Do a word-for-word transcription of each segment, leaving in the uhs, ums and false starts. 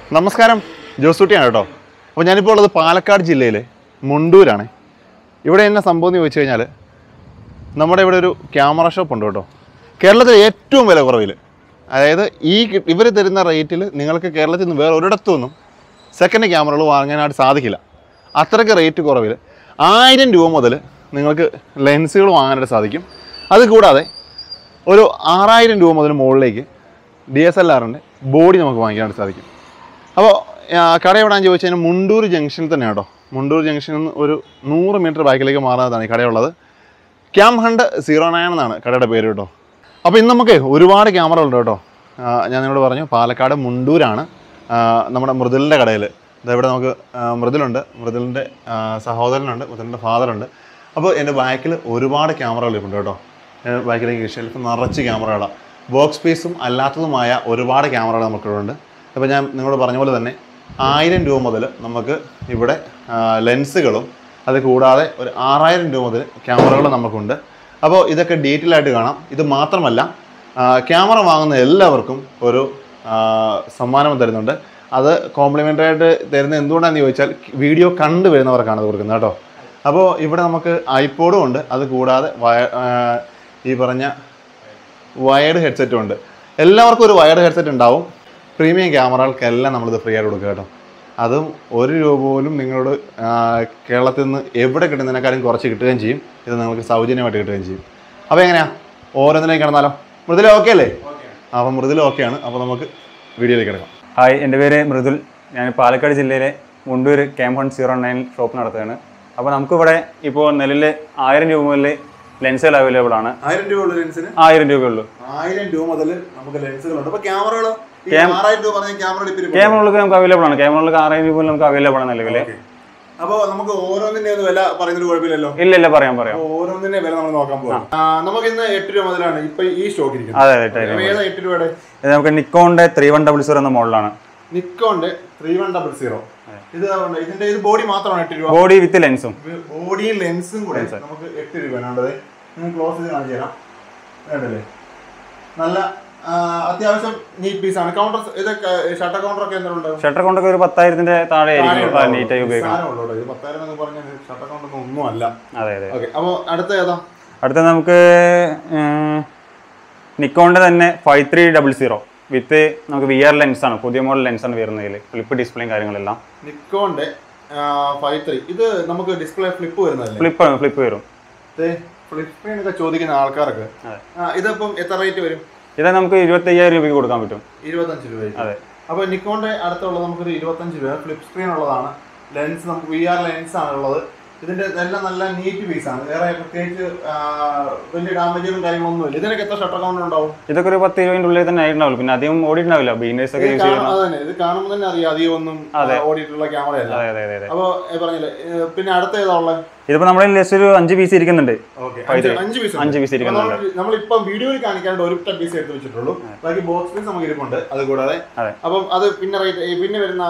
നമസ്കാരം, ജോസൂട്ടിയാണ് കേട്ടോ. അപ്പോൾ ഞാനിപ്പോൾ ഉള്ളത് പാലക്കാട് ജില്ലയിലെ മുണ്ടൂരാണ്. ഇവിടെ എന്നെ സംഭവം എന്ന് ചോദിച്ചു കഴിഞ്ഞാൽ നമ്മുടെ ഇവിടെ ഒരു ക്യാമറ ഷോപ്പ് ഉണ്ട് കേട്ടോ. കേരളത്തിലെ ഏറ്റവും വില കുറവിൽ, അതായത് ഈ ഇവർ തരുന്ന റേറ്റിൽ നിങ്ങൾക്ക് കേരളത്തിൽ നിന്ന് വേറെ ഒരിടത്തുനിന്നും സെക്കൻഡ് ക്യാമറകൾ വാങ്ങാനായിട്ട് സാധിക്കില്ല. അത്രയ്ക്ക് റേറ്റ് കുറവിൽ ആയിരം രൂപ മുതൽ നിങ്ങൾക്ക് ലെൻസുകൾ വാങ്ങാനായിട്ട് സാധിക്കും. അതുകൂടാതെ ഒരു ആറായിരം രൂപ മുതൽ മുകളിലേക്ക് ഡി എസ് എൽ ആറിൻ്റെ ബോഡി നമുക്ക് വാങ്ങിക്കാനായിട്ട് സാധിക്കും. അപ്പോൾ കട എവിടെയാണെന്ന് ചോദിച്ചു കഴിഞ്ഞാൽ മുണ്ടൂർ ജംഗ്ഷനിൽ തന്നെയാണ് കേട്ടോ. മുണ്ടൂർ ജംഗ്ഷനിൽ നിന്ന് ഒരു നൂറ് മീറ്റർ ബാക്കിലേക്ക് മാറാതാണ് ഈ കടയുള്ളത്. ക്യാം ഹണ്ട് സീറോ നയൻ എന്നാണ് കടയുടെ പേര് കേട്ടോ. അപ്പോൾ ഇന്ന് നമുക്ക് ഒരുപാട് ക്യാമറകളുണ്ട് കേട്ടോ. ഞാൻ നിങ്ങളോട് പറഞ്ഞു പാലക്കാട് മുണ്ടൂരാണ് നമ്മുടെ മൃദുലിൻ്റെ കടയിൽ. ഇവിടെ നമുക്ക് മൃദുലുണ്ട്, മൃദുലിൻ്റെ സഹോദരനുണ്ട്, മൃദുലിൻ്റെ ഫാദറുണ്ട്. അപ്പോൾ എൻ്റെ ബാക്കിൽ ഒരുപാട് ക്യാമറകളുണ്ട് കേട്ടോ. ബാക്കിലേക്ക് ഷെൽഫ് നിറച്ച് ക്യാമറകളാണ്. ബോക്സ് പീസും അല്ലാത്തതുമായ ഒരുപാട് ക്യാമറകൾ നമുക്കിവിടെ. അപ്പോൾ ഞാൻ നിങ്ങളോട് പറഞ്ഞ പോലെ തന്നെ ആയിരം രൂപ മുതൽ നമുക്ക് ഇവിടെ ലെൻസുകളും അത് കൂടാതെ ഒരു ആറായിരം രൂപ മുതൽ ക്യാമറകളും നമുക്കുണ്ട്. അപ്പോൾ ഇതൊക്കെ ഡീറ്റെയിൽ ആയിട്ട് കാണാം. ഇത് മാത്രമല്ല, ക്യാമറ വാങ്ങുന്ന എല്ലാവർക്കും ഒരു സമ്മാനം തരുന്നുണ്ട്. അത് കോംപ്ലിമെൻ്ററി ആയിട്ട് തരുന്നത് എന്തുകൊണ്ടാണെന്ന് ചോദിച്ചാൽ വീഡിയോ കണ്ടു വരുന്നവർക്കാണ് അത് കൊടുക്കുന്നത് കേട്ടോ. അപ്പോൾ ഇവിടെ നമുക്ക് ഐപോഡും ഉണ്ട്, അത് കൂടാതെ വയ ഈ പറഞ്ഞ വയർഡ് ഹെഡ്സെറ്റും ഉണ്ട്. എല്ലാവർക്കും ഒരു വയർഡ് ഹെഡ്സെറ്റ് ഉണ്ടാവും. പ്രീമിയം ക്യാമറകൾക്കെല്ലാം നമ്മളിത് ഫ്രീ ആയിട്ട് കൊടുക്കുക കേട്ടോ. അതും ഒരു രൂപ പോലും നിങ്ങളോട് കേരളത്തിൽ നിന്ന് എവിടെ കിട്ടുന്നതിനേക്കാളും കുറച്ച് കിട്ടുകയും ചെയ്യും. ഇത് നിങ്ങൾക്ക് സൗജന്യമായിട്ട് കിട്ടുകയും ചെയ്യും. അപ്പോൾ എങ്ങനെയാണ് ഓരോന്നിലേക്ക് കിടന്നാലോ? മൃദുല ഓക്കെ അല്ലേ? അപ്പം മൃദുല ഓക്കെയാണ്. അപ്പോൾ നമുക്ക് വീഡിയോയിലേക്ക് കിടക്കാം. ഹായ്, എൻ്റെ പേര് മൃദുൽ. ഞാൻ പാലക്കാട് ജില്ലയിലെ Mundur Cam Hunt zero nine shop നടത്തുകയാണ്. അപ്പോൾ നമുക്കിവിടെ ഇപ്പോൾ നിലവിൽ ആയിരം രൂപ മുതൽ ലെൻസുകൾ അവൈലബിൾ ആണ്. ആയിരം രൂപ ലെൻസിന് ആയിരം രൂപയുള്ളൂ. ആയിരം രൂപ മുതൽ നമുക്ക് ലെൻസുകളുണ്ട്. അപ്പോൾ ക്യാമറകൾ ക്യാമറകൾക്ക് നമുക്ക് അവൈലബിൾ ആണ്. ക്യാമറകൾക്ക് ആറായിരം രൂപ നമുക്ക് അവൈലബിൾ ആണ് നിലവിൽ. അപ്പോൾ നമുക്ക് ഓരോന്നിന്റെ വില പറയുന്നത് കുഴപ്പമില്ലല്ലോ? ഇല്ല ഇല്ല, പറയാം പറയാം. ഓരോന്നിന്റെ വില നമ്മൾ നോക്കാൻ പോകാം. നമുക്ക് ഇന്ന് എട്ട് രൂപ മുതലാണ് ഇപ്പൊ ഈ സ്റ്റോക്ക് ഇരിക്കുന്നത്. അതെ അതെ, എട്ട് രൂപയുടെ ഇത് നമുക്ക് നിക്കോണിന്റെ ത്രീ വൺ ഡബിൾ സീറോ എന്ന മോഡലാണ്. നിക്കോണിന്റെ ത്രീ വൺ ഡബിൾ സീറോ. ഇത് ഇതിന്റെ ഇത് ബോഡി മാത്രമാണ് എട്ട് രൂപ. Body with ലെൻസും. ബോഡിയും ലെൻസും കൂടെ നമുക്ക് എട്ട് രൂപയാണ്. ഞാൻ ക്ലോസ് ചെയ്ത് കാണിച്ചു തരാം. വേണ്ടല്ലേ? നല്ല അത്യാവശ്യം നീറ്റ് പീസ് ആണ്. കൗണ്ടർ ഇതൊക്കെ ഷട്ടർ കൗണ്ടർ ഒക്കെ എന്തെങ്കിലും ഷട്ടർ കൗണ്ടർ ഒരു പത്തായിരത്തിന്റെ താഴെ നീറ്റായി ഉപയോഗിക്കാം. പത്തായിരം എന്നൊക്കെ പറഞ്ഞാൽ ഷട്ടർ കൗണ്ടർ ഒന്നും അല്ല. അതെ അതെ. അപ്പോൾ അടുത്ത ഏതാ? അടുത്ത നമുക്ക് നിക്കോണിന്റെ തന്നെ five three double zero with നമുക്ക് വി ആർ ലെൻസ് ആണ്. പുതിയ മോഡൽ ലെൻസ് ആണ് വരുന്നതിൽ. ഫ്ലിപ്പ് ഡിസ്പ്ലേയും കാര്യങ്ങളെല്ലാം. നിക്കോണിന്റെ ഫൈവ് ത്രീ. ഇത് നമുക്ക് ഡിസ്പ്ലേ ഫ്ലിപ്പ് വരുന്നതല്ലേ? ഫ്ലിപ്പ് ഫ്ലിപ്പ് വരും. ഫ്ലിപ്പിനൊക്കെ ചോദിക്കുന്ന ആൾക്കാർക്ക് ഇതിപ്പം എത്ര റേറ്റ് വരും? ഇത് നമുക്ക് ഇരുപത്തി അയ്യായിരം രൂപയ്ക്ക് കൊടുക്കാൻ പറ്റും. ഇരുപത്തഞ്ച് രൂപ. അതെ. അപ്പോൾ നിക്കോണിന്റെ അടുത്തുള്ളത് നമുക്കൊരു ഇരുപത്തഞ്ച് രൂപ. ഫ്ലിപ്പ് സ്ക്രീൻ ഉള്ളതാണ്. ലെൻസ് നമുക്ക് വി ആർ ലെൻസ് ആണുള്ളത്. ഇതിന്റെ എല്ലാം നല്ല നീറ്റ് പീസാണ്. വേറെ പ്രത്യേകിച്ച് വലിയ ഡാമേജുകളും കാര്യങ്ങളൊന്നുമില്ല. ഇതിനൊക്കെ എത്ര ഷട്ടർ കൗണ്ടർ ഉണ്ടാവും? ഇതൊക്കെ ഒരു പത്ത് ഇരുപതിൻ്റെ ഉള്ളിൽ തന്നെ ആയിട്ടുണ്ടാവില്ല. പിന്നെ അധികം ഓടിയിട്ടുണ്ടാവില്ല. ബിഗിനേഴ്സ് ഒക്കെ യൂസ് ചെയ്യുന്നത്. അതന്നെ, ഇത് കാണുമ്പോൾ തന്നെ അറിയാം അധികം ഒന്നും ഓടിയിട്ടുള്ള ക്യാമറയല്ല. അപ്പോൾ പറഞ്ഞില്ലേ, പിന്നെ അടുത്ത ഏതാ ഉള്ളത്? ഇതിപ്പോ നമ്മുടെ ലിസ്റ്റ് ഒരു അഞ്ച് പീസ് ഇരിക്കുന്നുണ്ട്. അഞ്ച് പീസ് അഞ്ച് പീസ് ഇരിക്കുന്നുണ്ട്. നമ്മളിപ്പം വീഡിയോയിൽ കാണിക്കാണ്ട് ഒരു പീസ് എടുത്ത് വെച്ചിട്ടുള്ളൂ. ബാക്കി ബോക്സ് പീസ് നമുക്ക് ഇരിപ്പുണ്ട്. അത് കൂടാതെ അപ്പം അത് പിന്നെ റേറ്റ് പിന്നെ വരുന്ന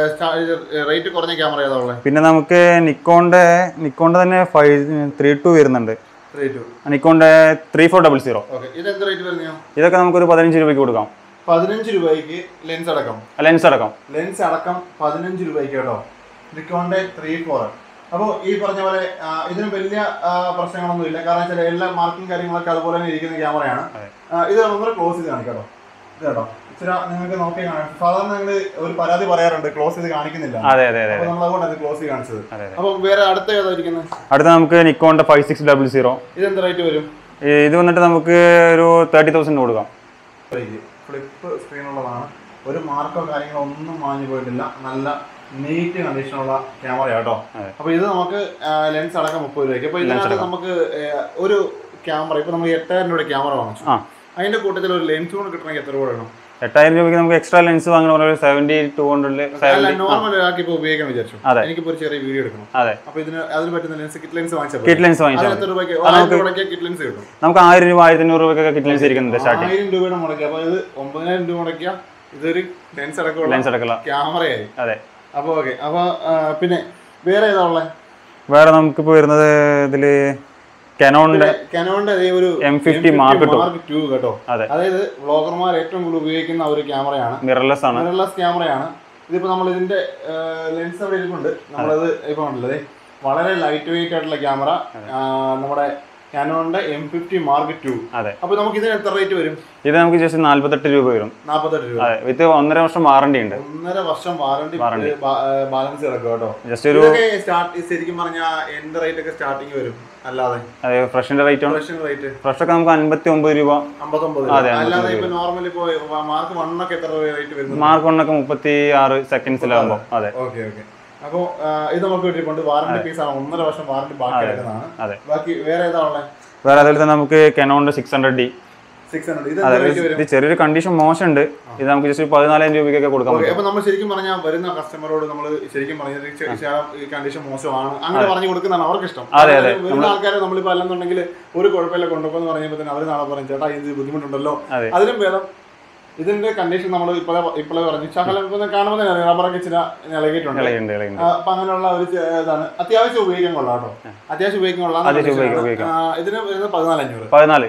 റേറ്റ് കുറഞ്ഞ ക്യാമറ ഏതാ ഉള്ളത്? പിന്നെ നമുക്ക് നിക്കോണിന്റെ നിക്കോണിന്റെ തന്നെ ഫൈവ് ത്രീ ടു വരുന്നുണ്ട്. നിക്കോണിന്റെ ത്രീ ഫോർ ഡബിൾ സീറോ. ഇത് എന്ത് റേറ്റ് വരുന്നോ? ഇതൊക്കെ നമുക്കൊരു പതിനഞ്ച് രൂപയ്ക്ക് കൊടുക്കാം. പതിനഞ്ച് രൂപയ്ക്ക് ലെൻസ് അടക്കം. ലെൻസ് അടക്കം ലെൻസ് അടക്കം പതിനഞ്ച് രൂപയ്ക്ക് കേട്ടോ. നിക്കോണിന്റെ ത്രീ ഫോർ. അപ്പോൾ ഈ പറഞ്ഞ പോലെ ഇതിന് വലിയ പ്രശ്നങ്ങളൊന്നും ഇല്ല. കാരണം വെച്ചാൽ എല്ലാ മാർക്കിങ് കാര്യങ്ങളൊക്കെ അതുപോലെ തന്നെ ഇരിക്കുന്ന ക്യാമറയാണ്. ഇത് നമ്മൾ ക്ലോസ് ചെയ്ത് കാണിക്കാട്ടോ. ഇത് കേട്ടോ, ഇച്ചിരി നിങ്ങൾക്ക് നോക്കി കാണാം. സാധാരണ നിങ്ങൾ ഒരു പരാതി പറയാറുണ്ട് ക്ലോസ് ചെയ്ത് കാണിക്കുന്നില്ല. അപ്പോൾ നമ്മൾ അതുകൊണ്ടാണ് ക്ലോസ് ചെയ്ത് കാണിച്ചത്. അപ്പോൾ വേറെ അടുത്ത ഏതായിരിക്കുന്നത്? അടുത്ത നമുക്ക് നിക്കോണിന്റെ ഫൈവ് സിക്സ് ഡബിൾ സീറോ. ഇത് എന്ത് റേറ്റ് വരും? ഇത് വന്നിട്ട് നമുക്ക് ഒരു തേർട്ടി തൗസൻഡ് കൊടുക്കാം. ഫ്ലിപ്പ് സ്ക്രീനുള്ളതാണ്. ഒരു മാർക്കോ കാര്യങ്ങളോ ഒന്നും വാങ്ങി പോയിട്ടില്ല. നല്ല നീറ്റ് കണ്ടീഷനുള്ള ക്യാമറ കേട്ടോ. അപ്പൊ ഇത് നമുക്ക് ലെൻസ് അടക്കം മുപ്പത് രൂപയ്ക്ക്. അപ്പൊ ഇതിനകത്ത് നമുക്ക് ഒരു ക്യാമറ ഇപ്പൊ നമ്മൾ എട്ടായിരം രൂപയുടെ ക്യാമറ വാങ്ങിച്ചു. അതിന്റെ കൂട്ടത്തിൽ ഒരു ലെൻസ് കൊണ്ട് കിട്ടണമെങ്കിൽ എത്ര രൂപ വേണം? എട്ടായിരം രൂപയ്ക്ക് നമുക്ക് എക്സ്ട്രാ ലെൻസ് വാങ്ങണം. സെവന്റി ടു ഹൺഡ്രഡ് നോർമൽ ആക്കി ഇപ്പൊ ഉപയോഗിക്കാൻ വിചാരിച്ചു. എനിക്കിപ്പോ ഒരു ചെറിയ വീഡിയോ എടുക്കണം. അപ്പൊ ഇതിന് അതിന് പറ്റുന്ന ലെൻസ് കിറ്റ് ലെൻസ് വാങ്ങിച്ചാൽ കിറ്റ് ലെൻസ് വാങ്ങിച്ചാൽ എത്ര രൂപയ്ക്ക്? ആയിരം രൂപയ്ക്ക് കിറ്റ് ലെൻസ് കിട്ടും. നമുക്ക് ആയിരം രൂപ ആയിരത്തി അഞ്ഞൂറ് രൂപയ്ക്ക് കിറ്റ് ലെൻസ് ഇരിക്കുന്നുണ്ട്. ആയിരം രൂപയുടെ മുടക്കി. അപ്പൊ ഇത് ഒമ്പതിനായിരം രൂപ മുടക്കിയ ഇതൊരു ലെൻസ് അടക്കം ലെൻസ് അടക്കമുള്ള ക്യാമറയായി. അതെ. അപ്പൊ ഓക്കെ. അപ്പൊ പിന്നെ വേറെ ഏതാ ഉള്ളത്? വേറെ നമുക്കിപ്പോ വരുന്നത് ഇതില് കാനോണിന്റെ കാനോണിന്റെ ഒരു എം ഫിഫ്റ്റി മാർക്ക് ടു കേട്ടോ. അതായത് വ്ളോഗർമാർ ഏറ്റവും കൂടുതൽ ഉപയോഗിക്കുന്ന ഒരു ക്യാമറയാണ്. മിറർലെസ് ആണ്. മിറർലെസ് ക്യാമറയാണ്. ഇതിപ്പോൾ നമ്മൾ ഇതിന്റെ ലെൻസ് അവിടെ ഇരിപ്പുണ്ട്. നമ്മളത് ഇപ്പോൾ ഉണ്ടല്ലേ വളരെ ലൈറ്റ് വെയിറ്റ് ആയിട്ടുള്ള ക്യാമറ, നമ്മുടെ കാനോണിന്റെ എം ഫിഫ്റ്റി മാർക്ക് ടു. അതെ. അപ്പോൾ നമുക്ക് ഇതിന് എത്ര റേറ്റ് വരും? ഇത് നമുക്ക് ജസ്റ്റ് നാല്പത്തെട്ട് രൂപ വരും. നാല്പത്തെട്ട് രൂപ. അതെ, വിത്ത് ഒന്നര വർഷം വാറണ്ടി ഉണ്ട്. ഒന്നര വർഷം വാറണ്ടി ബാലൻസ് കിടക്കും കേട്ടോ. ജസ്റ്റ് ഒരു ശരിക്കും പറഞ്ഞാൽ എന്ത് റേറ്റ് ഒക്കെ സ്റ്റാർട്ടിങ് വരും? അല്ലാതെ അതെ, ഫ്രഷിന്റെ റേറ്റ് ആണ്. ഫ്രഷിന്റെ റേറ്റ് ഫ്രഷ് ഒക്കെ നമുക്ക് അൻപത്തി ഒമ്പത് രൂപ. അമ്പത്തൊമ്പത്. അല്ലാതെ ഇപ്പൊ നോർമലി ഇപ്പോ മാർക്ക് വണ്ണൊക്കെ എത്ര റേറ്റ് വരുന്നത്? മാർക്ക് വണ്ണൊക്കെ മുപ്പത്തി ആറ് സെക്കൻഡ്സിലാകുമ്പോൾ. അതെ, ഓക്കെ ഓക്കെ. അപ്പൊ ഇത് നമുക്ക് കിട്ടിയിട്ടുണ്ട്. വാറണ്ടി പീസ് ആണ്, ഒന്നര വർഷം വാറണ്ടി ബാക്കി കിടക്കുന്നതാണ്. അതെ. ബാക്കി വേറെ ഏതാ ഉള്ളത്? വേറെ അതുപോലെ തന്നെ നമുക്ക് കാനോണിന്റെ സിക്സ് ഹൺഡ്രഡ് ഡി. ഇത് ചെറിയൊരു കണ്ടീഷൻ മോശമുണ്ട്. ഇത് നമുക്ക് ജസ്റ്റ് പതിനാലായിരം രൂപയ്ക്കൊക്കെ കൊടുക്കാൻ പറ്റും. അപ്പൊ നമ്മൾ ശരിക്കും പറഞ്ഞാൽ വരുന്ന കസ്റ്റമറോട് നമ്മൾ ശരിക്കും പറഞ്ഞത് ഈ കണ്ടീഷൻ മോശമാണ് അങ്ങനെ പറഞ്ഞു കൊടുക്കുന്നതാണ് അവർക്ക് ഇഷ്ടം. അതെ അതെ. വരുന്ന ആൾക്കാരെ നമ്മളിപ്പോ അല്ലെന്നുണ്ടെങ്കിൽ ഒരു കുഴപ്പമില്ല കൊണ്ടുപോകുന്ന പറയുമ്പോൾ തന്നെ അവർ നാളെ പറയും ചേട്ടാ ഇത് ബുദ്ധിമുട്ടുണ്ടല്ലോ. അതിലും ഭേദം ഇതിന്റെ കണ്ടീഷൻ നമ്മൾ ഇപ്പോഴേ ഇപ്പോഴേ പറഞ്ഞു ശകലം കാണുമ്പോൾ തന്നെ റബ്ബറൊക്കെ ഇച്ചിരി ഇളകിയിട്ടുണ്ട്. അപ്പൊ അങ്ങനെയുള്ള ഒരു ഇതാണ്. അത്യാവശ്യം ഉപയോഗിക്കാൻ കൊള്ളാം കേട്ടോ, അത്യാവശ്യം ഉപയോഗിക്കാൻ കൊള്ളാം. ഇതിന് വരുന്നത് പതിനാലഞ്ഞൂറ്. പതിനാല്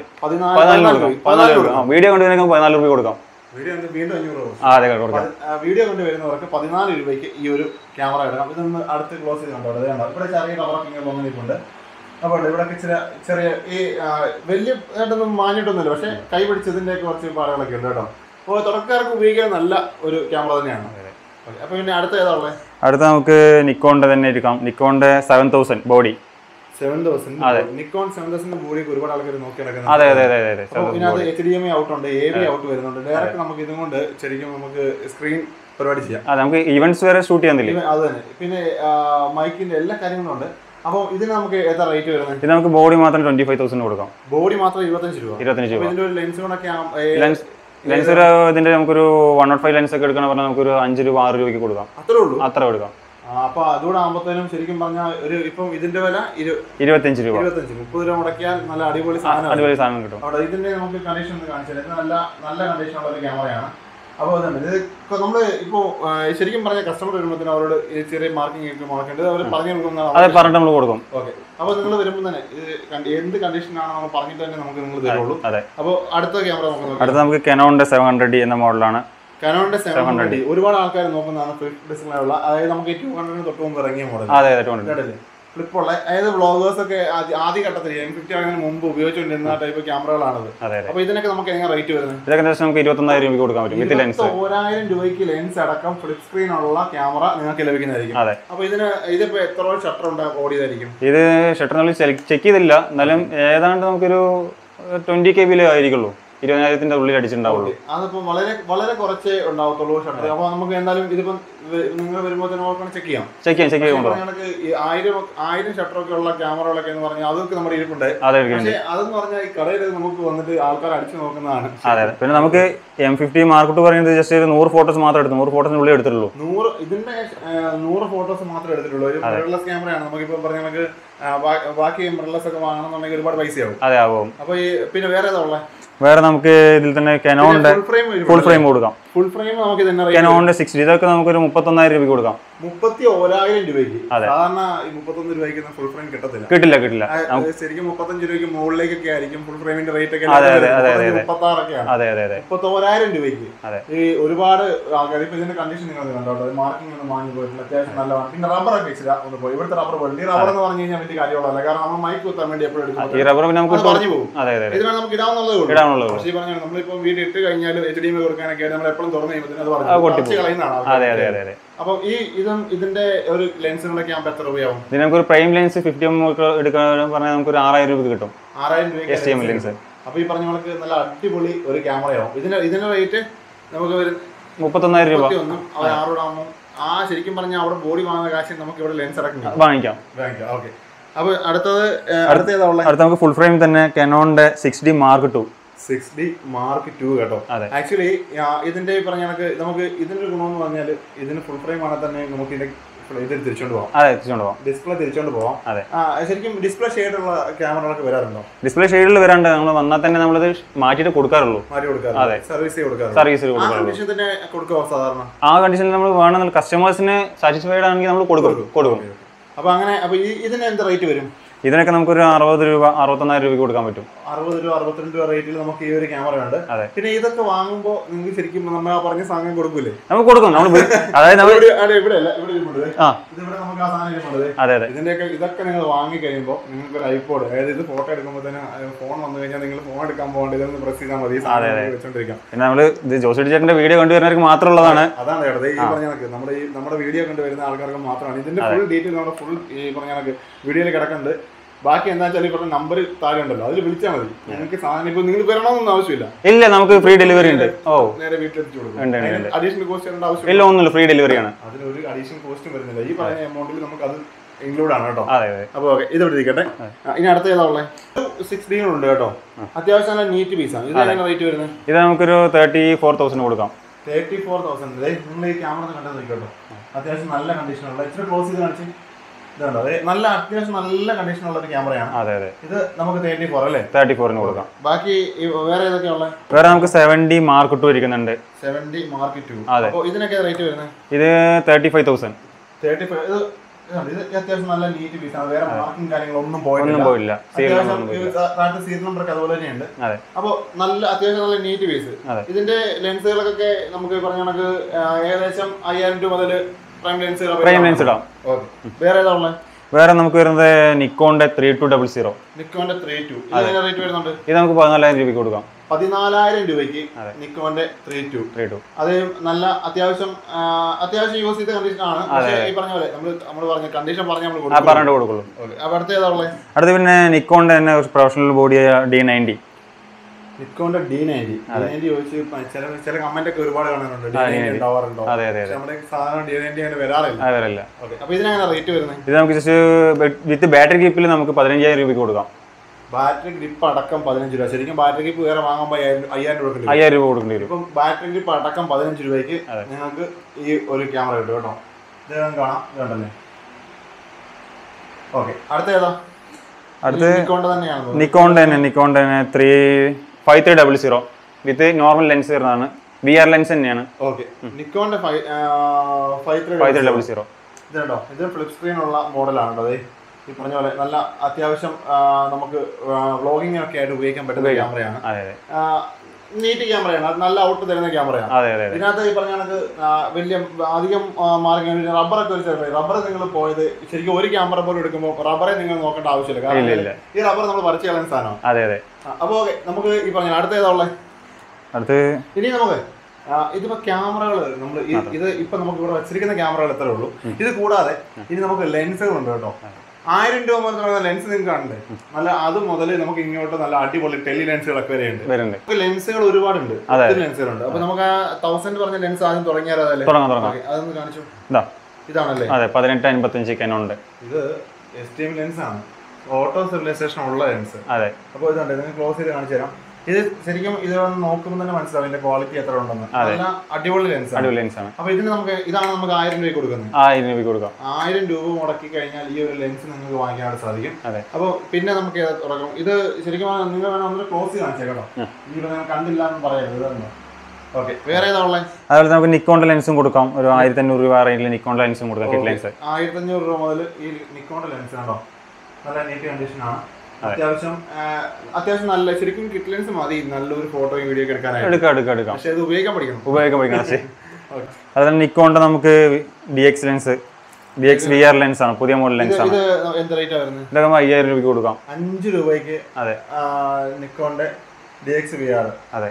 പതിനാല് വീഡിയോ കൊണ്ടുവരുന്ന പതിനാല് രൂപ കൊടുക്കാം. വീഡിയോ കൊണ്ട് വീണ്ടും അഞ്ഞൂറ് രൂപ. വീഡിയോ കൊണ്ട് വരുന്നവർക്ക് പതിനാല് രൂപയ്ക്ക് ഈ ഒരു ക്യാമറ എടുക്കാം. ഇതൊന്ന് അടുത്ത് ക്ലോസ് ചെയ്ത് കണ്ടോ. അത് കണ്ടോ, ഇവിടെ ചെറിയ റബ്ബറൊക്കെ ഇങ്ങനെ പോകുന്നുണ്ട്. അപ്പോൾ ഇവിടെ ചെറിയ ചെറിയ ഈ വലിയ ആയിട്ടൊന്നും മാഞ്ഞിട്ടൊന്നുമില്ല, പക്ഷെ കൈ പിടിച്ചതിന്റെ കുറച്ച് പാടുകളൊക്കെ ഉണ്ട് കേട്ടോ. അപ്പോൾ തുടക്കക്കാർക്ക് ഉപയോഗിക്കാൻ നല്ല ഒരു ക്യാമറ തന്നെയാണ്. അപ്പൊ പിന്നെ അടുത്ത ഏതാ ഉള്ളത്? അടുത്ത നമുക്ക് നിക്കോണിന്റെ തന്നെ എടുക്കാം. നിക്കോണിന്റെ seven thousand body. Seven thousand Nikon seven thousand ബോഡിക്ക് ഒരുപാട് ആൾക്കാർ നോക്കി നടക്കുന്നത്. അതെ അതെ അതെ അതെ. ഇതിനകത്ത് H D M I out ഉണ്ട്, എ വി ഔട്ട് വരുന്നുണ്ട്. ഡയറക്റ്റ് നമുക്ക് ഇതും കൊണ്ട് ശരിക്കും നമുക്ക് സ്ക്രീൻ പരിപാടി ചെയ്യാം. അതെ, നമുക്ക് ഈവന്റ്സ് വരെ ഷൂട്ട് ചെയ്യാൻ. അത് തന്നെ. പിന്നെ മൈക്കിന്റെ എല്ലാ കാര്യങ്ങളും ഉണ്ട്. അപ്പോൾ ഇതിന് നമുക്ക് എത്ര റേറ്റ് വരുന്നത്? ഇത് നമുക്ക് ബോഡി മാത്രം ട്വന്റി ഫൈവ് തൗസൻഡ് കൊടുക്കാം. ബോഡി മാത്രം ഇരുപത്തഞ്ച് രൂപ. ഇരുപത്തഞ്ച് രൂപ. ഇതിന്റെ ഒരു ലെൻസ് കൊണ്ടൊക്കെ ലെൻസ് ലെൻസ് ഒരു ഇതിന്റെ നമുക്കൊരു വൺ നോട്ട് ഫൈവ് ലെൻസ് ഒക്കെ എടുക്കണം പറഞ്ഞാൽ നമുക്കൊരു അഞ്ച് രൂപ ആറ് രൂപയ്ക്ക് കൊടുക്കാം. അത്രേ ഉള്ളൂ. അത്ര കൊടുക്കാം. അപ്പൊ അതുകൂടെ ആകുമ്പോഴത്തേനും ശരിക്കും പറഞ്ഞാൽ ഒരു ഇപ്പം ഇതിന്റെ വില ഇരുപത്തഞ്ച് രൂപ. ഇരുപത്തഞ്ച് മുപ്പത് രൂപ മുടക്കിയാൽ നല്ല അടിപൊളി സാധനം അടിപൊളി സാധനം കിട്ടും. അവിടെ ഇതിന്റെ നമുക്ക് കണ്ടീഷൻ ഒന്ന് കാണിച്ചാൽ നല്ല നല്ല കണ്ടീഷൻ ഉള്ള ഒരു ക്യാമറയാണ്. അപ്പോൾ അതന്നെ ഇത് ഇപ്പോൾ നമ്മൾ ഇപ്പോൾ ശരിക്കും പറഞ്ഞ കസ്റ്റമർ വരുമ്പോഴത്തേനും അവരോട് ചെറിയ മാർക്കിംഗ് ഒക്കെ മാർക്കേണ്ടത് അവർ പറഞ്ഞു കൊടുക്കുന്നതാണ്. അതെ, പറഞ്ഞിട്ട് നമ്മൾ കൊടുക്കും. ഓക്കെ. അപ്പോൾ നിങ്ങൾ വരുമ്പോൾ തന്നെ ഇത് എന്ത് കണ്ടീഷനാണ് നമ്മൾ പറഞ്ഞിട്ട് തന്നെ നമുക്ക് നിങ്ങൾ തരുള്ളൂ. അതെ. അപ്പോൾ അടുത്ത ക്യാമറ നമുക്ക് അടുത്ത നമുക്ക് കാനോണിന്റെ സെവൻ ഹൺഡ്രഡ് ഡി എന്ന മോഡലാണ്. കാനോണിന്റെ സെവൻ ഹൺഡ്രഡ് ഡി ഒരുപാട് ആൾക്കാർ നോക്കുന്നതാണ്. ഫ്ലിപ്പ് ഡിസ്പ്ലേ ഉള്ള, അതായത് നമുക്ക് ടു ഹൺഡ്രഡിന് തൊട്ട് മുമ്പ് ഇറങ്ങിയ മോഡൽ. അതെ അതെ, ടു ഹൺഡ്രഡ് ഫ്ലിപ്പുള്ള, അതായത് വ്ളോഗേഴ്സ് ഒക്കെ ആദ്യ ഘട്ടത്തിൽ എം ഫിഫ്റ്റി ആകുന്നതിന് മുമ്പ് ഉപയോഗിച്ചുകൊണ്ടിരുന്ന ടൈപ്പ് ക്യാമറകളാണത്. അപ്പൊ ഇതിനൊക്കെ നമുക്ക് എങ്ങനെ റേറ്റ് വരുന്നത്? ഇതൊക്കെ നമുക്ക് ഇരുപത്തൊന്നായിരം രൂപയ്ക്ക് കൊടുക്കാൻ പറ്റും. വിത്ത് ലെൻസ് ഓരായിരം രൂപയ്ക്ക് ലെൻസ് അടക്കം ഫ്ലിപ്പ് സ്ക്രീൻ ഉള്ള ക്യാമറ നിങ്ങൾക്ക് ലഭിക്കുന്നതായിരിക്കും. അതെ. അപ്പൊ ഇതിന് ഇതിപ്പോ എത്ര ഷട്ടർ ഉണ്ട് ഓടിയതായിരിക്കും? ഇത് ഷട്ടറിനുള്ളിൽ ചെക്ക് ചെയ്തില്ല, എന്നാലും ഏതാണ്ട് നമുക്കൊരു ട്വന്റി കെ ബിയിലേ ആയിരിക്കുള്ളൂ. ഇരുപതിനായിരത്തിന്റെ ഉള്ളിൽ അടിച്ചിട്ടുണ്ടാവുള്ളൂ. അതിപ്പോ വളരെ വളരെ കുറച്ചേ ഉണ്ടാവത്തുള്ളൂ ഷട്ടർ. അപ്പൊ നമുക്ക് എന്തായാലും ഇതിപ്പോ നിങ്ങൾ വരുമ്പോൾ തന്നെ ചെക്ക് ചെയ്യാം. ചെക്ക് ചെയ്യാം ചെക്ക് ചെയ്യാം. ആയിരം ആയിരം ഷട്ടറൊക്കെ ഉള്ള ക്യാമറകളൊക്കെ എന്ന് പറഞ്ഞാൽ അതൊക്കെ നമ്മുടെ ഇരിപ്പുണ്ട്. പക്ഷേ അതെന്ന് പറഞ്ഞാൽ ഈ കടയിൽ നമുക്ക് വന്നിട്ട് ആൾക്കാർ അടിച്ചു നോക്കുന്നതാണ്. അതെ അതെ. പിന്നെ നമുക്ക് എം ഫിഫ്റ്റി മാർക്ക് ടു പറയുന്നത് ജസ്റ്റ് ഒരു നൂറ് ഫോട്ടോസ് മാത്രം എടുത്തു. നൂറ് ഫോട്ടോസിനുള്ളിൽ എടുത്തിട്ടുള്ളൂ. നൂറ് ഇതിന്റെ നൂറ് ഫോട്ടോസ് മാത്രമേ എടുത്തിട്ടുള്ളൂ. ഒരു മിറർലെസ് ക്യാമറയാണ്. നമുക്കിപ്പോ പറഞ്ഞ നമുക്ക് ബാക്കി മിറർലെസ് ഒക്കെ വാങ്ങണമെന്നുണ്ടെങ്കിൽ ഒരുപാട് പൈസയാവും. അതെ ആവും. അപ്പൊ ഈ പിന്നെ വേറെ ഏതാ ഉള്ളത്? വേറെ നമുക്ക് ഇതിൽ തന്നെ കാനോണിന്റെ ഫുൾ ഫ്രെയിം കൊടുക്കാം. ഫുൾ ഫ്രെയിം നമുക്ക് കാനോണിന്റെ സിക്സ്റ്റി ഇതൊക്കെ നമുക്കൊരു മുപ്പത്തൊന്നായിരം രൂപയ്ക്ക് കൊടുക്കാം. മുപ്പത്തി ഓരായിരം രൂപയ്ക്ക്. സാധാരണ ഈ മുപ്പത്തൊന്ന് രൂപയ്ക്ക് ഫുൾ ഫ്രെയിം കിട്ടത്തില്ല. കിട്ടില്ല കിട്ടില്ല ശരിക്കും മുപ്പത്തഞ്ച് രൂപയ്ക്ക് മുകളിലേക്കൊക്കെ ആയിരിക്കും ഫുൾ ഫ്രെയിമിന്റെ റേറ്റ് ഒക്കെ. മുപ്പത്തി ആറൊക്കെയാണ്. അതെ അതെ അതെ. മുപ്പത്തി ഓരായിരം രൂപയ്ക്ക് ഈ ഒരുപാട് ആൾക്കാർ ഇപ്പൊ ഇതിന്റെ കണ്ടീഷൻ നിങ്ങൾ കണ്ടോ. മാർക്കിംഗ് ഒന്നും വാങ്ങി പോയിട്ടില്ല. അത്യാവശ്യം നല്ലതാണ്. പിന്നെ റബ്ബറൊക്കെ വെച്ചില്ല ഒന്ന് പോയി. ഇവിടുത്തെ റബ്ബർ പോയിട്ട് ഈ റബ്ബർ എന്ന് പറഞ്ഞു കഴിഞ്ഞാൽ വലിയ കാര്യമുള്ളതല്ല. കാരണം നമ്മൾ മൈക്ക് കുത്താൻ വേണ്ടി എപ്പോഴും എടുക്കും. ഈ റബ്ബർ നമുക്ക് പറഞ്ഞു പോകും. ഇത് നമുക്ക് ഇടാവുന്നതേ ഉള്ളൂ. പക്ഷേ ഈ പറഞ്ഞാൽ നമ്മളിപ്പോ വീട് ഇട്ട് കഴിഞ്ഞാൽ എച്ച് ഡി എം കൊടുക്കാനൊക്കെ നമ്മൾ എപ്പോഴും തുറന്നു കഴിയുമ്പോൾ അത് പറഞ്ഞു കളയുന്നതാണ്. അപ്പൊ ഈ ഇതും ഇതിന്റെ ഒരു ലെൻസിനൊക്കെ ആകുമ്പോൾ എത്ര രൂപയാവും? ഇതിന് നമുക്കൊരു പ്രൈം ലെൻസ് ഫിഫ്റ്റി എം എടുക്കാൻ പറഞ്ഞാൽ നമുക്കൊരു ആറായിരം രൂപ കിട്ടും. ആറായിരം രൂപ ലെൻസ്. അപ്പൊ ഈ പറഞ്ഞ നമുക്ക് നല്ല അടിപൊളി ഒരു ക്യാമറയാവും. ഇതിന്റെ ഇതിന്റെ റേറ്റ് നമുക്ക് മുപ്പത്തൊന്നായിരം രൂപ. അവർ ആറോടാകുമ്പോൾ ആ ശരിക്കും പറഞ്ഞാൽ അവിടെ ബോഡി വാങ്ങുന്ന കാശ് നമുക്ക് ഇവിടെ ലെൻസ് ഇറക്കാം വാങ്ങിക്കാം വാങ്ങിക്കാം ഓക്കെ. അപ്പൊ അടുത്തത് അടുത്ത ഏതാ ഉള്ളത്? അടുത്ത നമുക്ക് ഫുൾ ഫ്രെയിം തന്നെ കാനോണിന്റെ six D mark two. Six D mark two കേട്ടോ. ആക്ച്വലി ഇതിന്റെ പറഞ്ഞ കണക്ക് നമുക്ക് ഇതിന്റെ ഗുണമെന്ന് പറഞ്ഞാൽ ഇതിന് ഫുൾ ഫ്രെയിം ആണെങ്കിൽ തന്നെ നമുക്ക് ഇതിന്റെ ഇത് തിരിച്ചോണ്ട് പോകാം. അതെ തിരിച്ചോണ്ട് പോകാം. ഡിസ്പ്ലേ തിരിച്ചോണ്ട് പോകാം. അതെ. ശരിക്കും ഡിസ്പ്ലേ ഷെയ്ഡുള്ള ക്യാമറകളൊക്കെ വരാറുണ്ടോ? ഡിസ്പ്ലേ ഷെയ്ഡിൽ വരാണ്ട് നമ്മൾ വന്നാൽ തന്നെ നമ്മളത് മാറ്റിയിട്ട് കൊടുക്കാറുള്ളൂ. മാറ്റി കൊടുക്കാറ്. അതെ സർവീസ് കൊടുക്കാറ്. സർവീസ് കൊടുക്കുക സാധാരണ. ആ കണ്ടീഷനിൽ നമ്മൾ വേണമെങ്കിൽ കസ്റ്റമേഴ്സിന് സാറ്റിസ്ഫൈഡ് ആണെങ്കിൽ നമ്മൾ കൊടുക്കും കൊടുക്കും. അപ്പൊ അങ്ങനെ അപ്പൊ ഇതിന് എന്ത് റേറ്റ് വരും? ഇതിനൊക്കെ നമുക്കൊരു അറുപത് രൂപ അറുപത്തൊന്നായിരം രൂപയ്ക്ക് കൊടുക്കാൻ പറ്റും. അറുപത് രൂപ അറുപത്തിരണ്ട് രൂപ റേറ്റിൽ നമുക്ക് ഈ ഒരു ക്യാമറ ഉണ്ട്. പിന്നെ ഇതൊക്കെ വാങ്ങുമ്പോൾ നിങ്ങൾക്ക് ശരിക്കും നമ്മൾ ആ പറഞ്ഞ സാധനം കൊടുക്കൂലേ? നമുക്ക് കൊടുക്കും. നമ്മൾ അതായത് ഇവിടെ ഇവിടെ നമുക്ക് ആ സാധനം. അതെ അതെ. ഇതിന്റെയൊക്കെ ഇതൊക്കെ നിങ്ങൾ വാങ്ങി കഴിയുമ്പോൾ നിങ്ങൾക്ക് ഒരു ഐപോഡ്, അതായത് ഇത് ഫോട്ടോ എടുക്കുമ്പോൾ തന്നെ ഫോൺ വന്നു കഴിഞ്ഞാൽ നിങ്ങൾ ഫോൺ എടുക്കാൻ പോകേണ്ട ഇതൊന്ന് പ്രസ് ചെയ്താൽ മതി, വെച്ചോണ്ടിരിക്കാം. പിന്നെ നമ്മള് ഇത് ജോസി ചേട്ടന്റെ വീഡിയോ കണ്ടുവരുന്നവർക്ക് മാത്രമുള്ളതാണ്. അതാണ് ചേട്ടത് ഈ പറഞ്ഞ കണക്ക് നമ്മുടെ ഈ നമ്മുടെ വീഡിയോ കണ്ടുവരുന്ന ആൾക്കാർക്ക് മാത്രമാണ് ഇതിന്റെ ഫുൾ ഡീറ്റെയിൽ നമ്മുടെ ഫുൾ ഈ പറഞ്ഞ കണക്ക് വീഡിയോയിൽ കിടക്കുന്നുണ്ട്. ബാക്കി എന്താ വെച്ചാൽ ഇപ്പൊ നമ്പർ താഴെ ഉണ്ടല്ലോ, അതിൽ വിളിച്ചാൽ മതി. നിങ്ങൾക്ക് സാധനം ഇപ്പൊ നിങ്ങൾ വരണമെന്നൊന്നും ആവശ്യമില്ല. ഇല്ല, നമുക്ക് ഫ്രീ ഡെലിവറി ഉണ്ട്. ഓ, നേരെ വീട്ടിലെത്തിച്ചു കൊടുക്കും. അഡീഷണൽ കോസ്റ്റ് ചെയ്യേണ്ട ആവശ്യം ഇല്ല, ഒന്നുമില്ല, ഫ്രീ ഡെലിവറി ആണ്. അതിനൊരു അഡീഷണൽ കോസ്റ്റും വരുന്നില്ല. ഈ പറഞ്ഞ എമൗണ്ടിൽ നമുക്ക് അത് ഇൻക്ലൂഡ് ആണ് കേട്ടോ. അതെ അതെ. അപ്പൊ ഓക്കെ, ഇത് ഇവിടെ ഇരിക്കട്ടെ. ഇനി അടുത്ത ഏതാ ഉള്ളത്? സിക്സ് ഡി ഉണ്ട് കേട്ടോ, അത്യാവശ്യം നല്ല നീറ്റ് പീസാണ്. ഇത് എങ്ങനെ റേറ്റ് വരുന്നത്? ഇത് നമുക്കൊരു തേർട്ടി ഫോർ തൗസൻഡ് കൊടുക്കാം. Thirty four thousand. നിങ്ങൾ ഈ ക്യാമറ കണ്ടത് നോക്കിക്കോട്ടോ, അത്യാവശ്യം നല്ല കണ്ടീഷനുള്ള. ഇത്ര ക്ലോസ് ചെയ്ത് കാണിച്ച് ഇതുണ്ടോ, അതെ, നല്ല അത്യാവശ്യം നല്ല കണ്ടീഷനുള്ള ഒരു ക്യാമറയാണ്. അതെ അതെ. ഇത് നമുക്ക് തേർട്ടി ഫോർ അല്ലേ? തേർട്ടി ഫോറിന് കൊടുക്കാം. ബാക്കി വേറെ ഏതൊക്കെയാ ഉള്ളത്? വേറെ നമുക്ക് സെവന്റി മാർക്ക് ടു ഇരിക്കുന്നുണ്ട്. Seventy mark two. അതെ. ഇതിനൊക്കെ റേറ്റ് വരുന്നത്? ഇത് thirty five thousand. Thirty five. ഇത് ഇത് അത്യാവശ്യം നല്ല നീറ്റ് പീസാണ്. വേറെ മാർക്കും കാര്യങ്ങളൊന്നും പോയില്ല. സീരിയൽ നമ്പറൊക്കെ അതുപോലെ തന്നെയുണ്ട്. അപ്പൊ നല്ല അത്യാവശ്യം നല്ല നീറ്റ് പീസ്. ഇതിന്റെ ലെൻസുകളൊക്കെ നമുക്ക് പറഞ്ഞ കണക്ക് ഏകദേശം അയ്യായിരം രൂപ മുതൽ പ്രൈം ലെൻസ് ഇടാം. വേറെ ഏതാ ഉള്ളത്? വേറെ നമുക്ക് വരുന്നത് നിക്കോന്റെ ത്രീ ടു ഡബിൾ സീറോ. നിക്കോന്റെ ത്രീ ടു റേറ്റ് വരുന്നുണ്ട്. ഇത് നമുക്ക് പതിനാലായിരം രൂപയ്ക്ക് കൊടുക്കാം. പതിനാലായിരം രൂപയ്ക്ക് നിക്കോന്റെ ത്രീ ടു. അത് നല്ല അത്യാവശ്യം അത്യാവശ്യം യൂസ് ചെയ്ത കണ്ടീഷൻ ആണ്. ഈ പറഞ്ഞ പോലെ നമ്മൾ നമ്മൾ പറഞ്ഞ കണ്ടീഷൻ പറഞ്ഞ നമ്മൾ കൊടുക്കുള്ളൂ. അപ്പൊ അടുത്ത ഏതാ ഉള്ളത്? അടുത്ത പിന്നെ നിക്കോന്റെ തന്നെ പ്രൊഫഷണൽ ബോഡിയായ ഡി നയൻറ്റി. നിക്കോന്റെ ഡി നയൻറ്റി. ഡി നയൻറ്റി ചോദിച്ച് ചില ചില കമന്റ് ഒക്കെ ഒരുപാട് കാണുന്നുണ്ട്. നമ്മുടെ സാധാരണ ഡി നയൻറ്റി അങ്ങനെ വരാറില്ല. അപ്പൊ ഇതിനെങ്ങനെ റേറ്റ് വരുന്നത്? ഇത് നമുക്ക് ജസ്റ്റ് വിത്ത് ബാറ്ററി ഗ്രിപ്പിൽ നമുക്ക് പതിനഞ്ചായിരം രൂപയ്ക്ക് കൊടുക്കാം. ബാറ്ററി ഗ്രിപ്പ് അടക്കം പതിനഞ്ച് രൂപ. ശരിക്കും ബാറ്ററി ഗ്രിപ്പ് വേറെ വാങ്ങുമ്പോൾ അയ്യായിരം രൂപ അയ്യായിരം രൂപ കൊടുക്കേണ്ടി വരും. ഇപ്പം ബാറ്ററി ഗ്രിപ്പ് അടക്കം പതിനഞ്ച് രൂപയ്ക്ക് നിങ്ങൾക്ക് ഈ ഒരു ക്യാമറ കിട്ടും കേട്ടോ. ഇത് കാണാം, ഇതുണ്ടല്ലേ. ഓക്കെ, അടുത്ത ഏതാ? അടുത്ത് നിക്കോണ്ട് തന്നെയാണ്. നിക്കോണ്ട് തന്നെ നിക്കോണ്ട് തന്നെ three five three double zero with normal lens വരുന്നതാണ്. വി ആർ ലെൻസ് തന്നെയാണ്. ഓക്കെ, നിക്കോന്റെ five three five three double zero. ഇത് കേട്ടോ, ഇത് ഫ്ലിപ്പ് സ്ക്രീൻ ഉള്ള മോഡലാണ്. അതെ, ഈ പറഞ്ഞ പോലെ നല്ല അത്യാവശ്യം നമുക്ക് വ്ളോഗിങ്ങിനൊക്കെ ആയിട്ട് ഉപയോഗിക്കാൻ പറ്റുന്ന ക്യാമറയാണ്. നീറ്റ് ക്യാമറയാണ്, അത് നല്ല ഔട്ട് തരുന്ന ക്യാമറയാണ്. ഇതിനകത്ത് ഈ പറഞ്ഞ കണക്ക് വലിയ അധികം മാർഗം റബ്ബറൊക്കെ ഒരു ചെറുപ്പം. റബ്ബർ നിങ്ങൾ പോയത് ശരിക്കും ഒരു ക്യാമറ പോലും എടുക്കുമ്പോൾ റബ്ബറെ നിങ്ങൾ നോക്കേണ്ട ആവശ്യമില്ല. കാരണം ഈ റബ്ബർ നമ്മൾ പറിച്ചു കളയുന്ന സാധനമാണ്. അപ്പോൾ ഓക്കെ, നമുക്ക് ഈ പറഞ്ഞ അടുത്ത ഏതാ ഉള്ളത്? അടുത്ത് ഇനി നമുക്ക് ഇതിപ്പോ ക്യാമറകൾ നമ്മൾ ഇത് ഇപ്പൊ നമുക്ക് ഇവിടെ വെച്ചിരിക്കുന്ന ക്യാമറകൾ എത്രേ ഉള്ളൂ. ഇത് കൂടാതെ ഇനി നമുക്ക് ലെൻസുകൾ ഉണ്ട് കേട്ടോ. ആയിരം രൂപ മുതൽ ലെൻസ് നിങ്ങൾക്ക് കാണണ്ടേ? നല്ല അത് മുതൽ നമുക്ക് ഇങ്ങോട്ട് നല്ല അടിപൊളി ടെലി ലെൻസുകളൊക്കെ വരെയുണ്ട്. ലെൻസുകൾ ഒരുപാടുണ്ട്, ലെൻസുകളുണ്ട്. അപ്പൊ നമുക്ക് ആ തൗസൻഡ് പറഞ്ഞ ലെൻസ് ആദ്യം തുടങ്ങിയാലോ? അതൊന്ന് കാണിച്ചു. ഇതാണല്ലേ? അതെ, പതിനെട്ട് അൻപത്തഞ്ച് കാനോൺ. ഇത് എസ് ടി എം ലെൻസ് ആണ്, ഓട്ടോ സ്റ്റെബിലൈസേഷൻ ഉള്ള ലെൻസ്. അതെ. അപ്പോൾ ഇതുണ്ട്, നിങ്ങൾക്ക് ക്ലോസ് ചെയ്ത് കാണിച്ചു തരാം. ഇത് ശരിക്കും ഇത് നോക്കുമ്പോൾ തന്നെ മനസ്സിലാവും ഇതിന്റെ ക്വാളിറ്റി എത്ര ഉണ്ടെന്ന്. നല്ല അടിപൊളി ലെൻസ് ആണ്. അപ്പൊ ഇതിന് നമുക്ക് ഇതാണ് നമുക്ക് ആയിരം രൂപ കൊടുക്കുന്നത്. ആയിരം രൂപ കൊടുക്കാം. ആയിരം രൂപ മുടക്കി കഴിഞ്ഞാൽ ഈ ഒരു ലെൻസ് നിങ്ങൾക്ക് വാങ്ങിക്കാനായിട്ട് സാധിക്കും. അപ്പൊ പിന്നെ നമുക്ക് തുടങ്ങും. ഇത് ശരിക്കും നിങ്ങൾ വേണം ഒന്ന് ക്ലോസ് ചെയ്ത് കാണിച്ചേട്ടോ. ഈ കണ്ടില്ല എന്ന് പറയരുത്. ഓക്കെ, വേറെ ഏതാ ഉള്ളത്? അതുപോലെ നമുക്ക് നിക്കോണിന്റെ ലെൻസും കൊടുക്കാം. ഒരു ആയിരത്തി അഞ്ഞൂറ് രൂപ റേഞ്ചിൽ നിക്കോണിന്റെ ലെൻസും കൊടുക്കാം. കിറ്റ് ലെൻസ് ആയിരത്തി അഞ്ഞൂറ് രൂപ മുതൽ ഈ നിക്കോണിന്റെ ലെൻസ് ആണോ? നല്ല നീറ്റ് കണ്ടീഷൻ ആണ്. അത്യാവശ്യം അത്യാവശ്യം നല്ല ശരിക്കും കിറ്റ് ലെൻസ് മതി നല്ലൊരു ഫോട്ടോയും വീഡിയോ ഒക്കെ എടുക്കാനായിട്ട്. എടുക്കാം എടുക്കാം എടുക്കാം. പക്ഷേ അത് ഉപയോഗിക്കാൻ പഠിക്കണം. ഉപയോഗിക്കാൻ പഠിക്കണം. അതുപോലെ നിക്കോണിന്റെ നമുക്ക് D X lens, D X V R lens ആണ്, പുതിയ മോഡൽ ലെൻസ് ആണ്. ഇത് എന്ത് റേറ്റാ വരുന്നത്? ഇതൊക്കെ അയ്യായിരം രൂപയ്ക്ക് കൊടുക്കാം. അഞ്ച് രൂപയ്ക്ക്. അതെ, നിക്കോണിന്റെ ഡി എക്സ് വി ആർ. അതെ,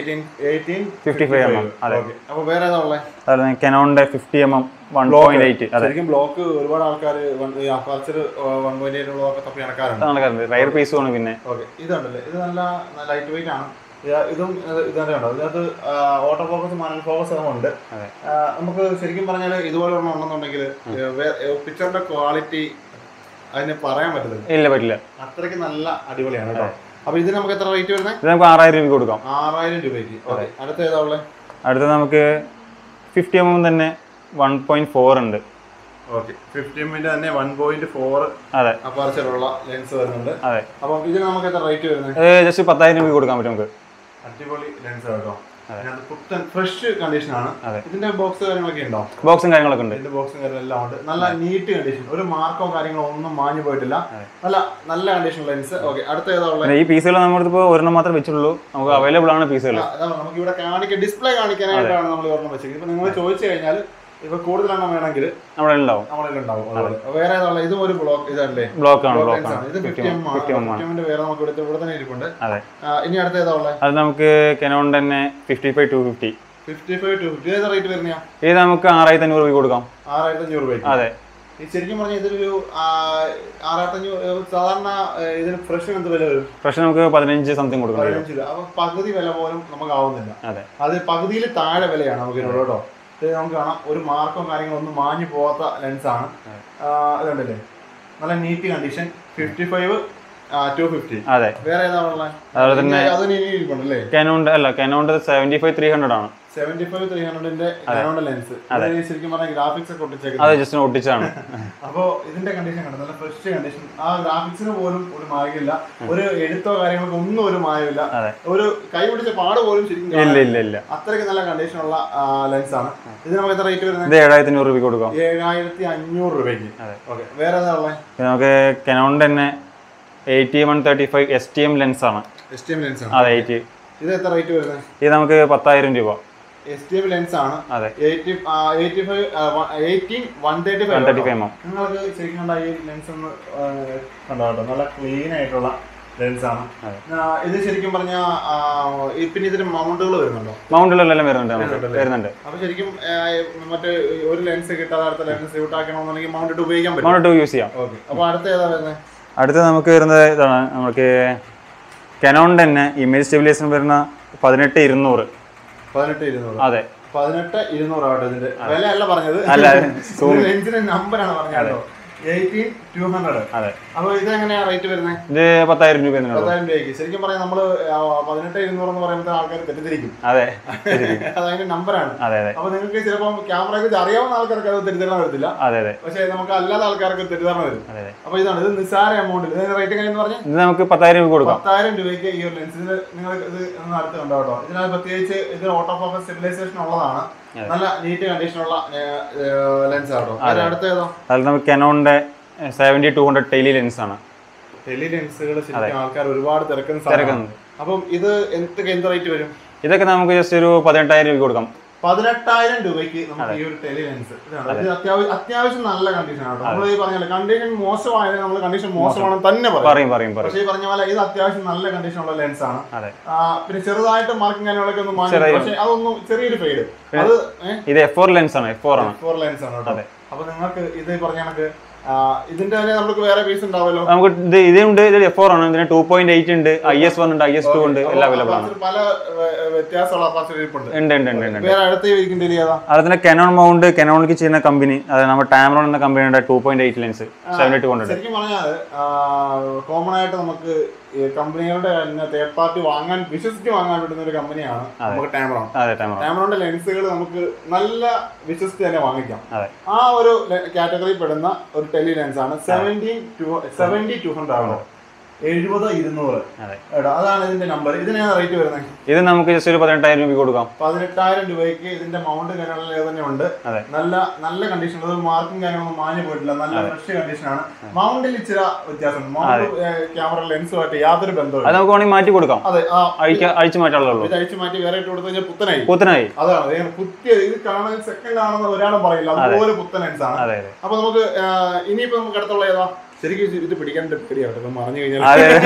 ഫിഫ്റ്റി ഫൈവ് എം എം. അതെ. അപ്പോൾ വേറെ ഏതാ ഉള്ളത്? അതുപോലെ കാനോണിന്റെ fifty M M one point eight. ശരിക്കും ബ്ലോക്ക് ഒരുപാട് ആൾക്കാർ അപ്പർച്ചർ വൺ പോയിന്റ് എയ്റ്റ് ഉള്ളതൊക്കെ തപ്പി നടക്കാറുണ്ട്. റയർ പീസുമാണ്. പിന്നെ ഓക്കെ, ഇതുണ്ടല്ലേ, ഇത് നല്ല ലൈറ്റ് വെയിറ്റ് ആണ്. ഇതും ഇതന്നെ ഉണ്ടോ? ഇതിനകത്ത് ഓട്ടോ ഫോക്കസ് മാനുവൽ ഫോക്കസ് ഒക്കെ ഉണ്ട്. നമുക്ക് ശരിക്കും പറഞ്ഞാൽ ഇതുപോലെ ഒരെണ്ണം ഉണ്ടെന്നുണ്ടെങ്കിൽ പിക്ചറിന്റെ ക്വാളിറ്റി അതിന് പറയാൻ പറ്റില്ല. ഇല്ല, പറ്റില്ല. അത്രയ്ക്ക് നല്ല അടിപൊളിയാണ് കേട്ടോ. അപ്പൊ ഇതിന് നമുക്ക് എത്ര റേറ്റ് വരുന്നത്? ഇത് നമുക്ക് ആറായിരം രൂപ കൊടുക്കാം. ആറായിരം രൂപയ്ക്ക്. അടുത്ത ഏതാ ഉള്ളത്? അടുത്ത നമുക്ക് ഫിഫ്റ്റി എം എം തന്നെ വൺ പോയിന്റ് ഫോർ ഉണ്ട്. ഓക്കെ, ഫിഫ്റ്റി എമ്മിന്റെ തന്നെ വൺ പോയിന്റ് ഫോർ അപ്പർച്ചറുള്ള ലെൻസ് വരുന്നുണ്ട്. അതെ. അപ്പൊ ഇതിന് നമുക്ക് എത്ര റേറ്റ് വരുന്നത്? ജസ്റ്റ് പത്തായിരം രൂപ കൊടുക്കാൻ പറ്റും നമുക്ക്. അടിപൊളി ലെൻസ് കേട്ടോ. പുത്തൻ ഫ്രഷ് കണ്ടീഷൻ ആണ്. ഇതിന്റെ ബോക്സ് കാര്യങ്ങളൊക്കെ ഉണ്ടോ? ബോക്സും കാര്യങ്ങളൊക്കെ ഉണ്ട്. ഇതിന്റെ ബോക്സും കാര്യങ്ങളെല്ലാം ഉണ്ട്. നല്ല നീറ്റ് കണ്ടീഷൻ, ഒരു മാർക്കോ കാര്യങ്ങളോ ഒന്നും മാഞ്ഞു പോയിട്ടില്ല. നല്ല നല്ല കണ്ടീഷൻ ലെൻസ്. ഓക്കെ, അടുത്ത ഏതാ ഉള്ളത്? ഈ പീസുകൾ നമ്മളിപ്പോ ഒരെണ്ണം മാത്രമേ വെച്ചുള്ളൂ, നമുക്ക് അവൈലബിൾ ആണ് പീസുകൾ. നമുക്ക് ഇവിടെ കാണിക്കാൻ ഡിസ്പ്ലേ കാണിക്കാനായിട്ടാണ് നമ്മൾ ഒരെണ്ണം വെച്ചത്. ഇപ്പൊ നിങ്ങൾ ചോദിച്ചു കഴിഞ്ഞാൽ ഇപ്പൊ കൂടുതലെണ്ണം വേണമെങ്കിൽ നമ്മുടെ ഉണ്ടാവും നമ്മുടെ ഉണ്ടാവും വേറെ ഏതാ? ഇതും ഒരു ബ്ലോക്ക് ഇതല്ലേ? ബ്ലോക്ക് ആണ്. ഇത് ഫിഫ്റ്റി എം ആണ്. വേറെ നമുക്ക് ഇവിടെ ഇവിടെ തന്നെ ഇരിപ്പുണ്ട്. ഇനി അടുത്ത ഏതാ ഉള്ളത്? അത് നമുക്ക് കനോൺ തന്നെ fifty five two fifty fifty five two fifty ഏതാ റേറ്റ് വരുന്നയാ? ഇത് നമുക്ക് ആറായിരത്തി അഞ്ഞൂറ് രൂപ കൊടുക്കാം. ആറായിരത്തി അഞ്ഞൂറ് രൂപ. അതെ, ശരിക്കും പറഞ്ഞാൽ ഇതൊരു ആറായിരത്തി അഞ്ഞൂറ്. സാധാരണ ഇതിന് ഫ്രഷ് എന്ത് വില വരും? ഫ്രഷ് നമുക്ക് പതിനഞ്ച് സംതിങ് കൊടുക്കാം. പതിനഞ്ച് രൂപ. അപ്പൊ പകുതി വില പോലും നമുക്ക് ആവുന്നില്ല. അതെ, അത് പകുതിയിൽ താഴെ വിലയാണ് നമുക്ക് ഇതിനോട് കേട്ടോ. ഇത് നമുക്ക് കാണാം, ഒരു മാർക്കോ കാര്യങ്ങളോ ഒന്നും മാഞ്ഞു പോകാത്ത ലെൻസാണ്. ഇതുണ്ടല്ലേ, നല്ല neat condition. Fifty five two fifty. അതെ, വേറെ ഏതാ ഉള്ളത്? അതുപോലെ തന്നെ അതിന് കാനോൺ അല്ല, Canon seventy five three hundred ആണ്. സെവന്റി ഫൈവ് ത്രീ ഹൺഡ്രഡിന്റെ കാനോണിന്റെ ലെൻസ്. ശരിക്കും പറഞ്ഞാൽ ഗ്രാഫിക്സ് ഒക്കെ ഒട്ടിച്ചേക്കുന്നത്. അതെ, ജസ്റ്റ് ഒട്ടിച്ചാണ്. അപ്പൊ ഇതിന്റെ കണ്ടീഷൻ കണ്ടു, നല്ല ഫ്രഷ് കണ്ടീഷൻ. ആ ഗ്രാഫിക്സിന് പോലും ഒരു മായമില്ല, ഒരു എഴുത്തോ കാര്യങ്ങൾക്ക് ഒന്നും ഒരു മായമില്ല, ഒരു കൈ പിടിച്ച പാട് പോലും ശരിക്കും ഇല്ല ഇല്ല ഇല്ല അത്രയ്ക്ക് നല്ല കണ്ടീഷനുള്ള ലെൻസ് ആണ്. ഇത് നമുക്ക് എത്ര റേറ്റ് വരുന്നത്? ഏഴായിരത്തി അഞ്ഞൂറ് രൂപ കൊടുക്കാം. ഏഴായിരത്തി അഞ്ഞൂറ് രൂപയ്ക്ക്. ഓക്കെ, വേറെ ഏതാ ഉള്ളത്? നമുക്ക് കനോണിന്റെ തന്നെ eighty one thirty five S T M lens ആണ്. എസ് ടി എം ലെൻസ് ആണ്. അതെ, എയ്റ്റി. ഇത് എത്ര റേറ്റ് വരുന്നത്? ഇത് നമുക്ക് പത്തായിരം രൂപ. എസ് ടി എം ലെൻസ് ആണ്. അതെ, നിങ്ങൾക്ക് ശരിക്കും കണ്ട ഈ ലെൻസ് ഒന്ന് കണ്ടോ കേട്ടോ, നല്ല ക്ലീൻ ആയിട്ടുള്ള ലെൻസ് ആണ്. ഇത് ശരിക്കും പറഞ്ഞാൽ പിന്നെ ഇതിന് മൗണ്ടുകൾ വരുന്നുണ്ടോ? മൗണ്ടുകളെല്ലാം വരുന്നുണ്ട് വരുന്നുണ്ട് അപ്പൊ ശരിക്കും മറ്റേ ഒരു ലെൻസ് കിട്ടാതെ അടുത്ത ലെൻസ് യൂട്ട് ആക്കണമെന്നുണ്ടെങ്കിൽ മൗണ്ട് ഇട്ട് ഉപയോഗിക്കാൻ പറ്റും. മൗണ്ട് യൂസ് ചെയ്യാം. ഓക്കെ, അപ്പൊ അടുത്ത ഏതാ വരുന്നത്? അടുത്ത നമുക്ക് വരുന്നത് ഇതാണ്, നമുക്ക് കനോണിന്റെ തന്നെ ഇമേജ് സ്റ്റെബിലൈസേഷൻ വരുന്ന പതിനെട്ട് ഇരുന്നൂറ്. പതിനെട്ട് ഇരുന്നൂറ്. അതെ, പതിനെട്ട് ഇരുന്നൂറ് ആവട്ടെ. ഇതിന്റെ വില അല്ല പറഞ്ഞത്, ലെൻസിന്റെ നമ്പറാണ് പറഞ്ഞത്. Eighteen two hundred. അതെ, അപ്പൊ ഇത് എങ്ങനെയാ റേറ്റ് വരുന്നത്? ഇത് പത്തായിരം രൂപ. പത്തായിരം രൂപയ്ക്ക്. ശരിക്കും പറയാം, നമ്മള് പതിനെട്ട് ഇരുന്നൂറ് എന്ന് പറയുമ്പോൾ ആൾക്കാർ തെറ്റിദ്ധരിക്കും. അതെ, അതതിന്റെ നമ്പറാണ്. അതെ അതെ. അപ്പൊ നിങ്ങൾക്ക് ചിലപ്പോൾ ക്യാമറയെ കുറിച്ച് അറിയാവുന്ന ആൾക്കാർക്ക് അത് തെറ്റിദ്ധാരണ വരത്തില്ല. അതെ അതെ. പക്ഷെ നമുക്ക് അല്ലാത്ത ആൾക്കാർക്ക് തെറ്റിദ്ധാരണ വരും. അപ്പൊ ഇതാണ്, ഇത് നിസ്സാര എമൗണ്ട്. ഇതിന്റെ റേറ്റ് എങ്ങനെയെന്ന് പറഞ്ഞാൽ ഇത് നമുക്ക് പത്തായിരം രൂപ കൊടുക്കാം. പത്തായിരം രൂപയ്ക്ക് ഈ ഒരു ലെൻസിന് നിങ്ങൾ ഇത് ഒന്ന് അടുത്ത് കണ്ടോ കേട്ടോ. ഇതിനകത്ത് പ്രത്യേകിച്ച് ഇത് ഓട്ടോ ഫോക്കസ് സ്റ്റെബിലൈസേഷൻ ഉള്ളതാണ്. നല്ല നീറ്റ് കണ്ടീഷനുള്ള ലെൻസ് ആട്ടോ. അടുത്ത ഏതോ? അതിൽ നമുക്ക് കനോണിന്റെ seventy two hundred tele lens ആണ്. ടെലി ലെൻസുകൾ ശരിക്കും ആൾക്കാർ ഒരുപാട് തിരക്കുന്നുണ്ട്. അപ്പം ഇത് എന്തൊക്കെ എന്ത് റേറ്റ് വരും? ഇതൊക്കെ നമുക്ക് ജസ്റ്റ് ഒരു പതിനെട്ടായിരം രൂപ കൊടുക്കാം. പതിനെട്ടായിരം രൂപയ്ക്ക് നമുക്ക് ഈ ഒരു ടെലി ലെൻസ്. അത്യാവശ്യം അത്യാവശ്യം നല്ല കണ്ടീഷൻ ആണ്. നമ്മൾ ഈ പറഞ്ഞ കണ്ടീഷൻ മോശമായത് നമ്മൾ കണ്ടീഷൻ മോശമാണെന്ന് തന്നെ പറയും പറയും പക്ഷേ ഈ പറഞ്ഞ പോലെ ഇത് അത്യാവശ്യം നല്ല കണ്ടീഷനുള്ള ലെൻസ് ആണ്. പിന്നെ ചെറുതായിട്ട് മാർക്കിംഗ് കാര്യങ്ങളൊക്കെ ഒന്ന് മാറ്റി, പക്ഷേ അതൊന്നും ചെറിയൊരു ഫെയ്ഡ്. അത് ഇത് എഫ് ഫോർ ലെൻസ് ആണ്. എഫ് ഫോർ ആണ്. എഫ് ഫോർ ലെൻസ് ആണ് കേട്ടോ. അപ്പൊ നിങ്ങൾക്ക് ഇത് പറഞ്ഞ കണക്ക് ഇതിന്റെ തന്നെ നമുക്ക് വേറെ പീസ് ഉണ്ടാവല്ലോ. നമുക്ക് ഇത് ഇതുണ്ട്, ഇത് എഫ് ഫോർ ആണ്. ഇതിന് ടു പോയിന്റ് എയ്റ്റ് ഉണ്ട്, ഐ എസ് വൺ ഉണ്ട്, ഐ എസ് ടു ഉണ്ട്, എല്ലാം അവൈലബിൾ ആണ്. പല വ്യത്യാസമുള്ള ഉണ്ട് ഉണ്ട് ഉണ്ട്. വേറെ അടുത്ത അതിന് കനോൺ മൗണ്ട്, കനോണിക്ക് ചെയ്യുന്ന കമ്പനി, അതായത് നമ്മുടെ ടാമറോൺ എന്ന കമ്പനിയുടെ two point eight lens seventy two hundred. ശരിക്കും പറഞ്ഞാൽ കോമൺ ആയിട്ട് നമുക്ക് കമ്പനികളുടെ തേർഡ് പാർട്ടി വാങ്ങാൻ വിശ്വസിച്ച് വാങ്ങാൻ പറ്റുന്ന ഒരു കമ്പനിയാണ് നമുക്ക് ടാമറോൺ. ടാമറോണിന്റെ ലെൻസുകൾ നമുക്ക് നല്ല വിശ്വസിച്ച് തന്നെ വാങ്ങിക്കാം. ആ ഒരു കാറ്റഗറിയിൽ പെടുന്ന ഒരു ടെലി ലെൻസ് ആണ്. Seventy two seventy two hundred ആണോ? എഴുപത് ഇരുന്നൂറ്. അതാണ് ഇതിന്റെ നമ്പർ. ഇതിനാണ് റേറ്റ് വരുന്നത്. ഇത് നമുക്ക് ജസ്റ്റ് ഒരു പതിനെട്ടായിരം രൂപ കൊടുക്കാം. പതിനെട്ടായിരം രൂപയ്ക്ക് ഇതിന്റെ മൗണ്ട് കാര്യങ്ങളിൽ തന്നെ ഉണ്ട്. നല്ല നല്ല കണ്ടീഷൻ, ഒരു മാർക്കിംഗ് കാര്യങ്ങളൊന്നും മാഞ്ഞു പോയിട്ടില്ല, നല്ല ഫ്രഷ് കണ്ടീഷനാണ്. മൗണ്ടിൽ ഇച്ചിരി വ്യത്യാസം, മൗണ്ട് ക്യാമറ ലെൻസുമായിട്ട് യാതൊരു ബന്ധവും. അത് നമുക്ക് വേണമെങ്കിൽ മാറ്റി കൊടുക്കാം. അതെ, അഴിച്ചു മാറ്റാനുള്ളൂ. ഇത് അഴിച്ചു മാറ്റി വേറെ ഇട്ട് കൊടുത്തു കഴിഞ്ഞാൽ പുത്തനായി പുത്തനായി അതാണ് പുത്തിയ. ഇത് കാണാൻ സെക്കൻഡ് ആണെന്ന് ഒരാളും പറയില്ല, അതുപോലെ പുത്തൻ ലെൻസ് ആണ്. അപ്പൊ നമുക്ക് ഇനിയിപ്പോ നമുക്ക് അടുത്തുള്ള ഏതാ? ശരിക്കും ഇത് പിടിക്കാൻ പേടിയാവട്ടെ, മറിഞ്ഞു കഴിഞ്ഞാൽ.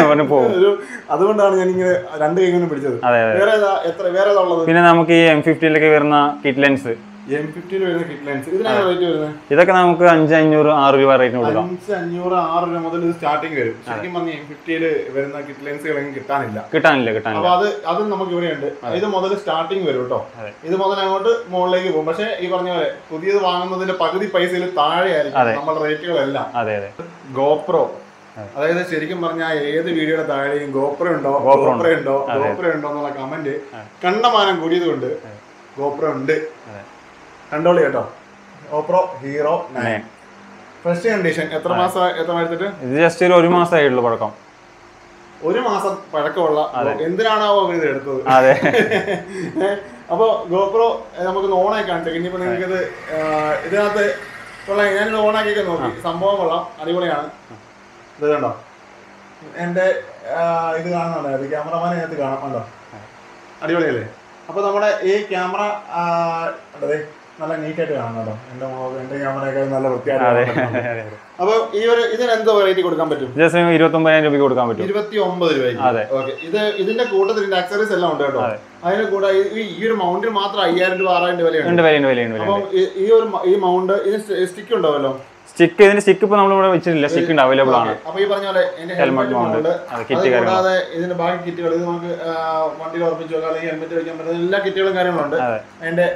അതുകൊണ്ടാണ് ഞാൻ ഇങ്ങനെ രണ്ട് കൈ കൊണ്ട് പിടിച്ചത്. വേറെ ഏതാ എത്ര വേറെ ഏതാ ഉള്ളത്? പിന്നെ നമുക്ക് ഈ എം ഫിഫ്റ്റിയിലൊക്കെ വരുന്ന കിറ്റ് ലെൻസ്, എം ഫിഫ്റ്റിയിൽ വരുന്ന കിറ്റ് ലെൻസ്, ഇതിനാണ് റേറ്റ് വരുന്നത്. ഇതൊക്കെ നമുക്ക് അഞ്ച് അഞ്ഞൂറ് ആറ് രൂപ റേറ്റിന് കൊടുക്കാം. അഞ്ച് അഞ്ഞൂറ് ആറ് രൂപ മുതൽ ഇത് സ്റ്റാർട്ടിങ് വരും. ശരിക്കും പറഞ്ഞ എം ഫിഫ്റ്റിയിൽ വരുന്ന കിറ്റ് ലെൻസുകളെങ്കിലും കിട്ടാനില്ല കിട്ടാനില്ല കിട്ടാനില്ല അപ്പൊ അത് അതും നമുക്ക് ഇവിടെയുണ്ട്. ഇത് മുതൽ സ്റ്റാർട്ടിങ് വരും കേട്ടോ. ഇത് മുതൽ അങ്ങോട്ട് മുകളിലേക്ക് പോകും. പക്ഷെ ഈ പറഞ്ഞ പോലെ പുതിയത് വാങ്ങുന്നതിന്റെ പകുതി പൈസയിൽ താഴെയായിരിക്കും നമ്മുടെ റേറ്റുകളെല്ലാം. അതെ അതെ. ഗോപ്രോ, അതായത് ശരിക്കും പറഞ്ഞാൽ ഏത് വീഡിയോയുടെ താഴെയും ഗോപ്രോ ഉണ്ടോ ഗോപ്രോ ഉണ്ടോ ഗോപ്രോ ഉണ്ടോ എന്നുള്ള കമന്റ് കണ്ടമാനം കൂടിയത് കൊണ്ട് ഗോപ്രോ ഉണ്ട്, കണ്ടോളി കേട്ടോ. GoPro Hero nine first condition. എത്ര മാസം എത്ര എടുത്തിട്ട്? ഇത് ജസ്റ്റ് ഒരു മാസമായിട്ടുള്ളൂ പഴക്കം. ഒരു മാസം പഴക്കമുള്ള എന്തിനാണാവോ ഇത് എടുത്തത്? അപ്പോൾ ഗോപ്രോ നമുക്ക് ഓണാക്കി കാണിച്ചേക്കാം. ഇനിയിപ്പോൾ നിങ്ങൾക്ക് ഇത് ഇതിനകത്ത് കൊള്ളാം. ഞാനിത് ഓണാക്കിയൊക്കെ നോക്കി, സംഭവം കൊള്ളാം, അടിപൊളിയാണ്. ഇത് കണ്ടോ, എൻ്റെ ഇത് കാണുന്നുണ്ടായിരുന്നു, ക്യാമറമാൻ അതിനകത്ത് കാണാം. കണ്ടോ, അടിപൊളിയല്ലേ? അപ്പോൾ നമ്മുടെ ഈ ക്യാമറ അതെ നല്ല നീറ്റായിട്ട് കാണാം കേട്ടോ. എൻ്റെ എൻ്റെ ക്യാമറയൊക്കെ നല്ല വൃത്തിയായിട്ട്. അപ്പോൾ ഈ ഒരു ഇതിന് എന്തോ വെറൈറ്റി കൊടുക്കാൻ പറ്റും? ജസ്റ്റ് ഇരുപത്തി ഒമ്പതിനായിരം രൂപ കൊടുക്കാൻ പറ്റും. ഇരുപത്തി ഒമ്പത് രൂപയ്ക്ക്. ഓക്കെ. ഇത് ഇതിന്റെ കൂട്ടത്തിൽ ഇതിന്റെ ആക്സറീസ് എല്ലാം ഉണ്ട് കേട്ടോ. അതിന് കൂടെ ഈ ഒരു മൗണ്ടിന് മാത്രം അയ്യായിരം രൂപ ആറായിരം രൂപ വിലയുണ്ട്. അപ്പം ഈ ഒരു ഈ മൗണ്ട് ഇതിന് സ്റ്റിക്ക് ഉണ്ടാവല്ലോ. സ്റ്റിക്ക് ഇതിന്റെ സ്റ്റിക്ക് ഇപ്പൊ നമ്മളിവിടെ വെച്ചിട്ടില്ല. സ്റ്റിക്ക് ഉണ്ട്, അവൈലബിൾ ആണ്. അപ്പൊ ഈ പറഞ്ഞ പോലെ ഹെൽമെറ്റ് മൗണ്ട്, കൂടാതെ ഇതിന്റെ ബാക്കി കിറ്റുകൾ ഇത് നമുക്ക് വണ്ടിയിൽ ഉറപ്പിച്ചു വെക്കാം, അല്ലെങ്കിൽ ഹെൽമെറ്റ് വെക്കാൻ പറ്റുന്ന എല്ലാ കിറ്റുകളും കാര്യങ്ങളുണ്ട്. അതിന്റെ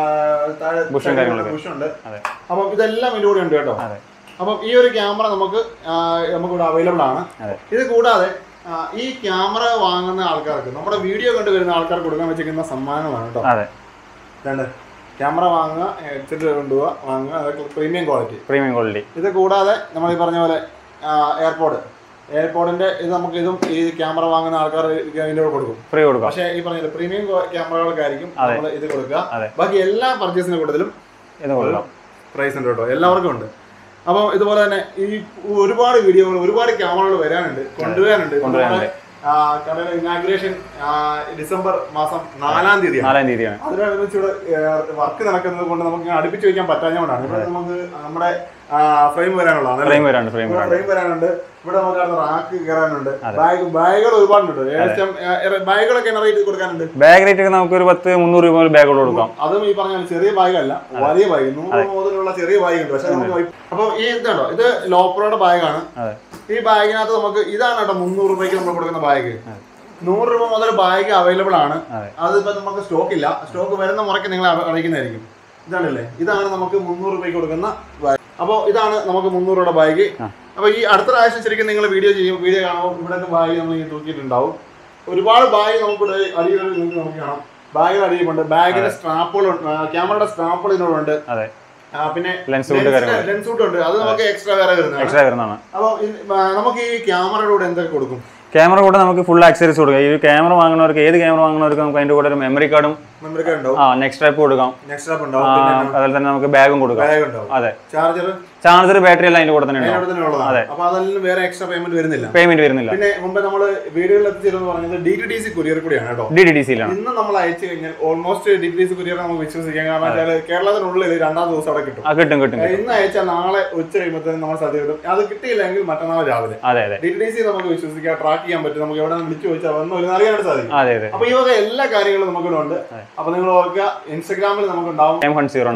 ബുഷുണ്ട്. അപ്പം ഇതെല്ലാം ഇതിന്റെ കൂടെ ഉണ്ട് കേട്ടോ. അപ്പം ഈ ഒരു ക്യാമറ നമുക്ക് നമുക്കിവിടെ അവൈലബിൾ ആണ്. ഇത് കൂടാതെ ഈ ക്യാമറ വാങ്ങുന്ന ആൾക്കാർക്ക്, നമ്മുടെ വീഡിയോ കണ്ടു വരുന്ന ആൾക്കാർക്ക് കൊടുക്കാൻ വെച്ചിരിക്കുന്ന സമ്മാനമാണ് കേട്ടോ. രണ്ട് ക്യാമറ വാങ്ങുക, ഹെഡ്സെറ്റ് കൊണ്ടുപോവുക, വാങ്ങുക, അതൊക്കെ പ്രീമിയം ക്വാളിറ്റി. Premium quality. ഇത് കൂടാതെ നമ്മൾ ഈ പറഞ്ഞ പോലെ എയർപോഡ് എയർപോഡിന്റെ ഇത് നമുക്ക് ഇതും ഈ ക്യാമറ വാങ്ങുന്ന ആൾക്കാർ ഇതിന്റെ കൂടെ കൊടുക്കും, ഫ്രീ കൊടുക്കും. പക്ഷേ ഈ പറഞ്ഞ പ്രീമിയം ക്യാമറകൾക്കായിരിക്കും നമ്മൾ ഇത് കൊടുക്കുക. ബാക്കി എല്ലാ പർച്ചേസിന്റെ കൂട്ടത്തിലും പ്രൈസ് ഉണ്ട് കേട്ടോ, എല്ലാവർക്കും ഉണ്ട്. അപ്പോൾ ഇതുപോലെ തന്നെ ഈ ഒരുപാട് വീഡിയോകൾ, ഒരുപാട് ക്യാമറകൾ വരാനുണ്ട്, കൊണ്ടുവരാനുണ്ട്. കടയുടെ ഇനാഗുറേഷൻ ഡിസംബർ മാസം നാലാം തീയതി നാലാം തീയതിയാണ്. അതിനനുസരിച്ച് ഇവിടെ വർക്ക് നടക്കുന്നത് കൊണ്ട് നമുക്ക് അടുപ്പിച്ച് വയ്ക്കാൻ പറ്റാഞ്ഞതുകൊണ്ടാണ്. ഇവിടെ നമുക്ക് നമ്മുടെ ഫ്രെയിം വരാനുള്ളതാണ്. ഫ്രെയിം വരാനുണ്ട് ഫ്രെയിം വരാനുണ്ട് ഇവിടെ നമുക്ക് റാക്ക് കയറാനുണ്ട്. ബാഗ് ബാഗുകൾ ഒരുപാടുണ്ട്. ഏകദേശം ബാഗുകളൊക്കെ റേറ്റ് കൊടുക്കാനുണ്ട്. ബാഗ് റേറ്റ് ഒക്കെ നമുക്ക് ഒരു പത്ത് മുന്നൂറ് രൂപ ബാഗുകൾ കൊടുക്കാം. അതും ഈ പറഞ്ഞ ചെറിയ ബാഗല്ല, വലിയ ബാഗ്, നൂറ് മുതലുള്ള ചെറിയ ബാഗ് ഉണ്ട്. പക്ഷെ നമുക്ക് അപ്പൊ ഈ എന്താണോ ഇത് ലോപ്രോയുടെ ബാഗാണ്. ഈ ബാഗിനകത്ത് നമുക്ക് ഇതാണ് കേട്ടോ മുന്നൂറ് രൂപയ്ക്ക് നമ്മൾ കൊടുക്കുന്ന ബാഗ്. നൂറ് രൂപ മുതൽ ബാഗ് അവൈലബിൾ ആണ്. അതിപ്പോ നമുക്ക് സ്റ്റോക്ക് ഇല്ല, സ്റ്റോക്ക് വരുന്ന മുറയ്ക്ക് നിങ്ങൾ അറിയിക്കുന്നതായിരിക്കും. ഇതാണല്ലേ, ഇതാണ് നമുക്ക് മുന്നൂറ് രൂപയ്ക്ക് കൊടുക്കുന്ന ബാഗ്. അപ്പോൾ ഇതാണ് നമുക്ക് മുന്നൂറ് രൂപയുടെ ബാഗ്. അപ്പൊ ഈ അടുത്ത പ്രാവശ്യം ശരിക്കും നിങ്ങൾ വീഡിയോ ചെയ്യും, വീഡിയോ കാണുമ്പോൾ ഇവിടെയൊക്കെ ബാഗ് നമ്മൾ ഈ തൂക്കിയിട്ടുണ്ടാവും. ഒരുപാട് ബാഗ് നമുക്കിവിടെ അടിയിൽ നിങ്ങൾക്ക് നമുക്ക് കാണാം. ബാഗിൽ അടിയുമുണ്ട്, ബാഗിന്റെ സ്ട്രാപ്പുകളുണ്ട്, ക്യാമറയുടെ സ്ട്രാപ്പുകൾ ഇതിനോടുണ്ട്. പിന്നെ ലെൻസ് ലെൻസ് ഉണ്ട്, അത് നമുക്ക് എക്സ്ട്രാ വേറെ വരുന്നതാണ്. അപ്പൊ നമുക്ക് ഈ ക്യാമറയുടെ കൂടെ എന്തൊക്കെ കൊടുക്കും? ക്യാമറ കൂടെ നമുക്ക് ഫുൾ ആക്സസറീസ് കൊടുക്കാം. ഈ ക്യാമറ വാങ്ങുന്നവർക്ക്, ഏത് ക്യാമറ വാങ്ങുന്നവർക്ക് നമുക്ക് അതിന്റെ കൂടെ ഒരു മെമ്മറി കാർഡും മെമ്മറി കാർഡ് ഉണ്ടാവും, ആ നെക്സ്റ്റ് സ്ട്രാപ്പ് കൊടുക്കാം, നെക്സ്റ്റ് സ്ട്രാപ്പ് ഉണ്ടാവും, അതുപോലെ തന്നെ നമുക്ക് ബാഗും കൊടുക്കാം. അതെ, ചാർജർ ചാർജർ ബാറ്ററി എല്ലാം അതിന്റെ കൂടെ തന്നെ ഉണ്ടാവും. അതെ, അപ്പൊ അതെല്ലാം വേറെ എക്സ്ട്രാ പേയ്മെന്റ് വരുന്നില്ല പേയ്മെന്റ് വരുന്നില്ല പിന്നെ മുമ്പ് നമ്മൾ വീടുകളിൽ എത്തിച്ചേരുന്ന പറഞ്ഞത് D T D C courier കൂടിയാണ് കേട്ടോ. ഡി ടി ഡി സിയിലാണ് ഇന്ന് നമ്മൾ അയച്ചു കഴിഞ്ഞാൽ almost D T D C courier നമുക്ക് വിശ്വസിക്കാം. കാരണം കേരളത്തിനുള്ളിൽ രണ്ടാം ദിവസം അവിടെ കിട്ടും. കിട്ടും കിട്ടും ഇന്ന് അയച്ചാൽ നാളെ ഉച്ച കഴിയുമ്പോഴത്തേക്കും നമ്മൾ സാധ്യത കിട്ടും. അത് കിട്ടിയില്ലെങ്കിൽ മറ്റന്നാൾ രാവിലെ. അതെ അതെ, ഡി ടി ഡി സി നമുക്ക് വിശ്വസിക്കാം, ട്രാക്ക് ചെയ്യാൻ പറ്റും. നമുക്ക് എവിടെ വിളിച്ചു ചോദിച്ചാൽ വന്നു അറിയാനായിട്ട് സാധിക്കും. അതെ അതെ, അപ്പൊ ഈ വക എല്ലാ കാര്യങ്ങളും നമുക്കിവിടെ ഉണ്ട്. അപ്പൊ നിങ്ങൾ ഓർക്കുക, ഇൻസ്റ്റാഗ്രാമിൽ നമുക്ക് ഉണ്ടാവും ക്യാം ഹണ്ട് സീറോ.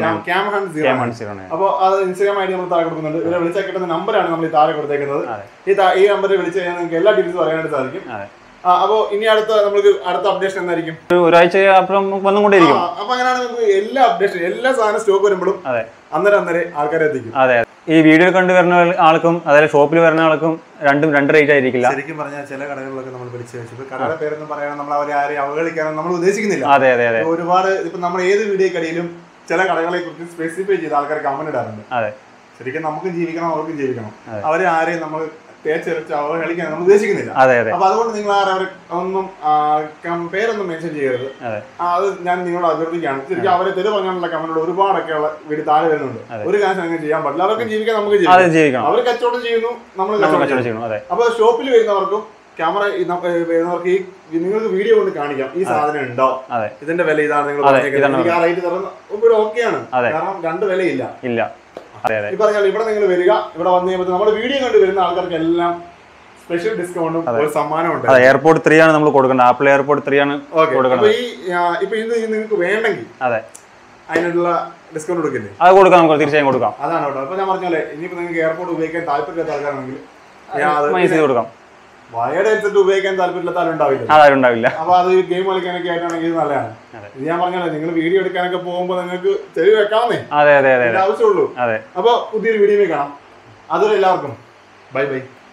അപ്പൊ അത് ഇൻസ്റ്റാഗ്രാം ഐ ഡി നമ്മൾ താഴെ കൊടുക്കുന്നുണ്ട്. ഇവരെ വിളിച്ചാൽ കിട്ടുന്ന നമ്പറാണ് നമ്മൾ ഈ താഴെ കൊടുത്തേക്കുന്നത്. ഈ ഈ നമ്പറിൽ വിളിച്ചു കഴിഞ്ഞാൽ നിങ്ങൾക്ക് എല്ലാ ഡീറ്റെയിൽസും അറിയാനായിട്ട് സാധിക്കും. അപ്പൊ ഇനി അടുത്ത നമുക്ക് അടുത്ത അപ്ഡേഷൻ എന്തായിരിക്കും? ഒരാഴ്ച വന്നുകൊണ്ടേയിരിക്കും. അപ്പൊ അങ്ങനെയാണ് നമുക്ക് എല്ലാ അപ്ഡേഷൻ, എല്ലാ സാധനം സ്റ്റോക്ക് വരുമ്പോഴും അന്നേരം അന്നേരം ആൾക്കാരെ എത്തിക്കും. അതെ, ഈ വീഡിയോ കണ്ടു വരുന്ന ആൾക്കും അതായത് ഷോപ്പിൽ വരുന്ന ആൾക്കും രണ്ടും രണ്ട് റേറ്റ് ആയിരിക്കില്ല. ശരിക്കും പറഞ്ഞാൽ ചില കടകളിലൊക്കെ നമ്മൾ വിളിച്ചു വെച്ചത് കടയുടെ പേരൊന്നും പറയാൻ നമ്മൾ അവരെ ആരെയും അവഹേളിക്കാനും നമ്മൾ ഉദ്ദേശിക്കുന്നില്ല. അതെ അതെ അതെ, ഒരുപാട് ഇപ്പൊ നമ്മൾ ഏത് വീഡിയോക്കടിയിലും ചില കടകളെ കുറിച്ച് സ്പെസിഫൈ ചെയ്ത് ആൾക്കാർ കമന്റ് ഇടാറുണ്ട്. അതെ, ശരിക്കും നമുക്കും ജീവിക്കണം, അവർക്കും ജീവിക്കണം. അവരെ ആരെയും നമ്മൾ തേച്ചരച്ച് അവഹേളിക്കാൻ നമ്മൾ ഉദ്ദേശിക്കുന്നില്ല. അപ്പൊ അതുകൊണ്ട് നിങ്ങൾ ആരെ ഒന്നും പേരൊന്നും മെൻഷൻ ചെയ്യരുത്. അത് ഞാൻ നിങ്ങളോട് അഭ്യർത്ഥിക്കുകയാണ്. ശരിക്കും അവരെ തെരു പറഞ്ഞാലുള്ള കമന്റുകൾ ഒരുപാടൊക്കെയുള്ള വീട് താഴെ വരുന്നുണ്ട്. ഒരു കാര്യം അങ്ങനെ ചെയ്യാൻ പാടില്ല. അവർക്കും ജീവിക്കാൻ, നമുക്ക് ജീവിക്കാം. അവർ കച്ചവടം ചെയ്യുന്നു, നമ്മൾ കച്ചവടം ചെയ്യുന്നു. അപ്പൊ ഷോപ്പിൽ വരുന്നവർക്കും ക്യാമറ വരുന്നവർക്ക് ഈ നിങ്ങൾക്ക് വീഡിയോ കൊണ്ട് കാണിക്കാം ഈ സാധനം ഉണ്ടോ, ഇതിന്റെ വില ഇതാണ്, നിങ്ങൾ ആ റേറ്റ് തരുന്ന ഓക്കെയാണ്. കാരണം രണ്ട് വിലയില്ല ഇല്ല. ഈ പറഞ്ഞാൽ ഇവിടെ നിങ്ങൾ വരിക, ഇവിടെ വന്നു കഴിയുമ്പോൾ നമ്മുടെ വീഡിയോ കണ്ട് വരുന്ന ആൾക്കാർക്ക് എല്ലാം സ്പെഷ്യൽ ഡിസ്കൗണ്ടും ഒരു സമ്മാനമുണ്ട്. എയർപോർട്ട് ത്രീ ആണ് നമ്മൾ കൊടുക്കേണ്ടത്. ആപ്പിൾ എയർപോർട്ട് ത്രീ ആണ് കൊടുക്കുന്നത്. ഈ ഇപ്പൊ ഇത് നിങ്ങൾക്ക് വേണ്ടെങ്കിൽ അതെ അതിനുള്ള ഡിസ്കൗണ്ട് കൊടുക്കില്ലേ? അത് കൊടുക്കാം, നമുക്ക് തീർച്ചയായും കൊടുക്കാം. അതാണ് കേട്ടോ. അപ്പൊ ഞാൻ പറഞ്ഞാലേ ഇനിയിപ്പോ നിങ്ങൾക്ക് എയർപോർട്ട് ഉപയോഗിക്കാൻ താല്പര്യമില്ലാത്ത ആൾക്കാരാണെങ്കിൽ കൊടുക്കാം. വയർഡ് ഹെഡ്സെറ്റ് ഉപയോഗിക്കാൻ താല്പര്യമില്ലാത്ത ആളുണ്ടാവില്ല. അപ്പൊ അത് ഗെയിം കളിക്കാനൊക്കെ ആയിട്ടാണെങ്കിൽ ഇത് നല്ലതാണ്. ഇത് ഞാൻ പറഞ്ഞാലേ നിങ്ങൾ വീഡിയോ എടുക്കാനൊക്കെ പോകുമ്പോൾ നിങ്ങൾക്ക് ചെറിയ വെക്കാമെന്നേ ആവശ്യമുള്ളൂ. അപ്പൊ പുതിയൊരു വീഡിയോ കാണാം. അതുവരെ എല്ലാവർക്കും ബൈ ബൈ.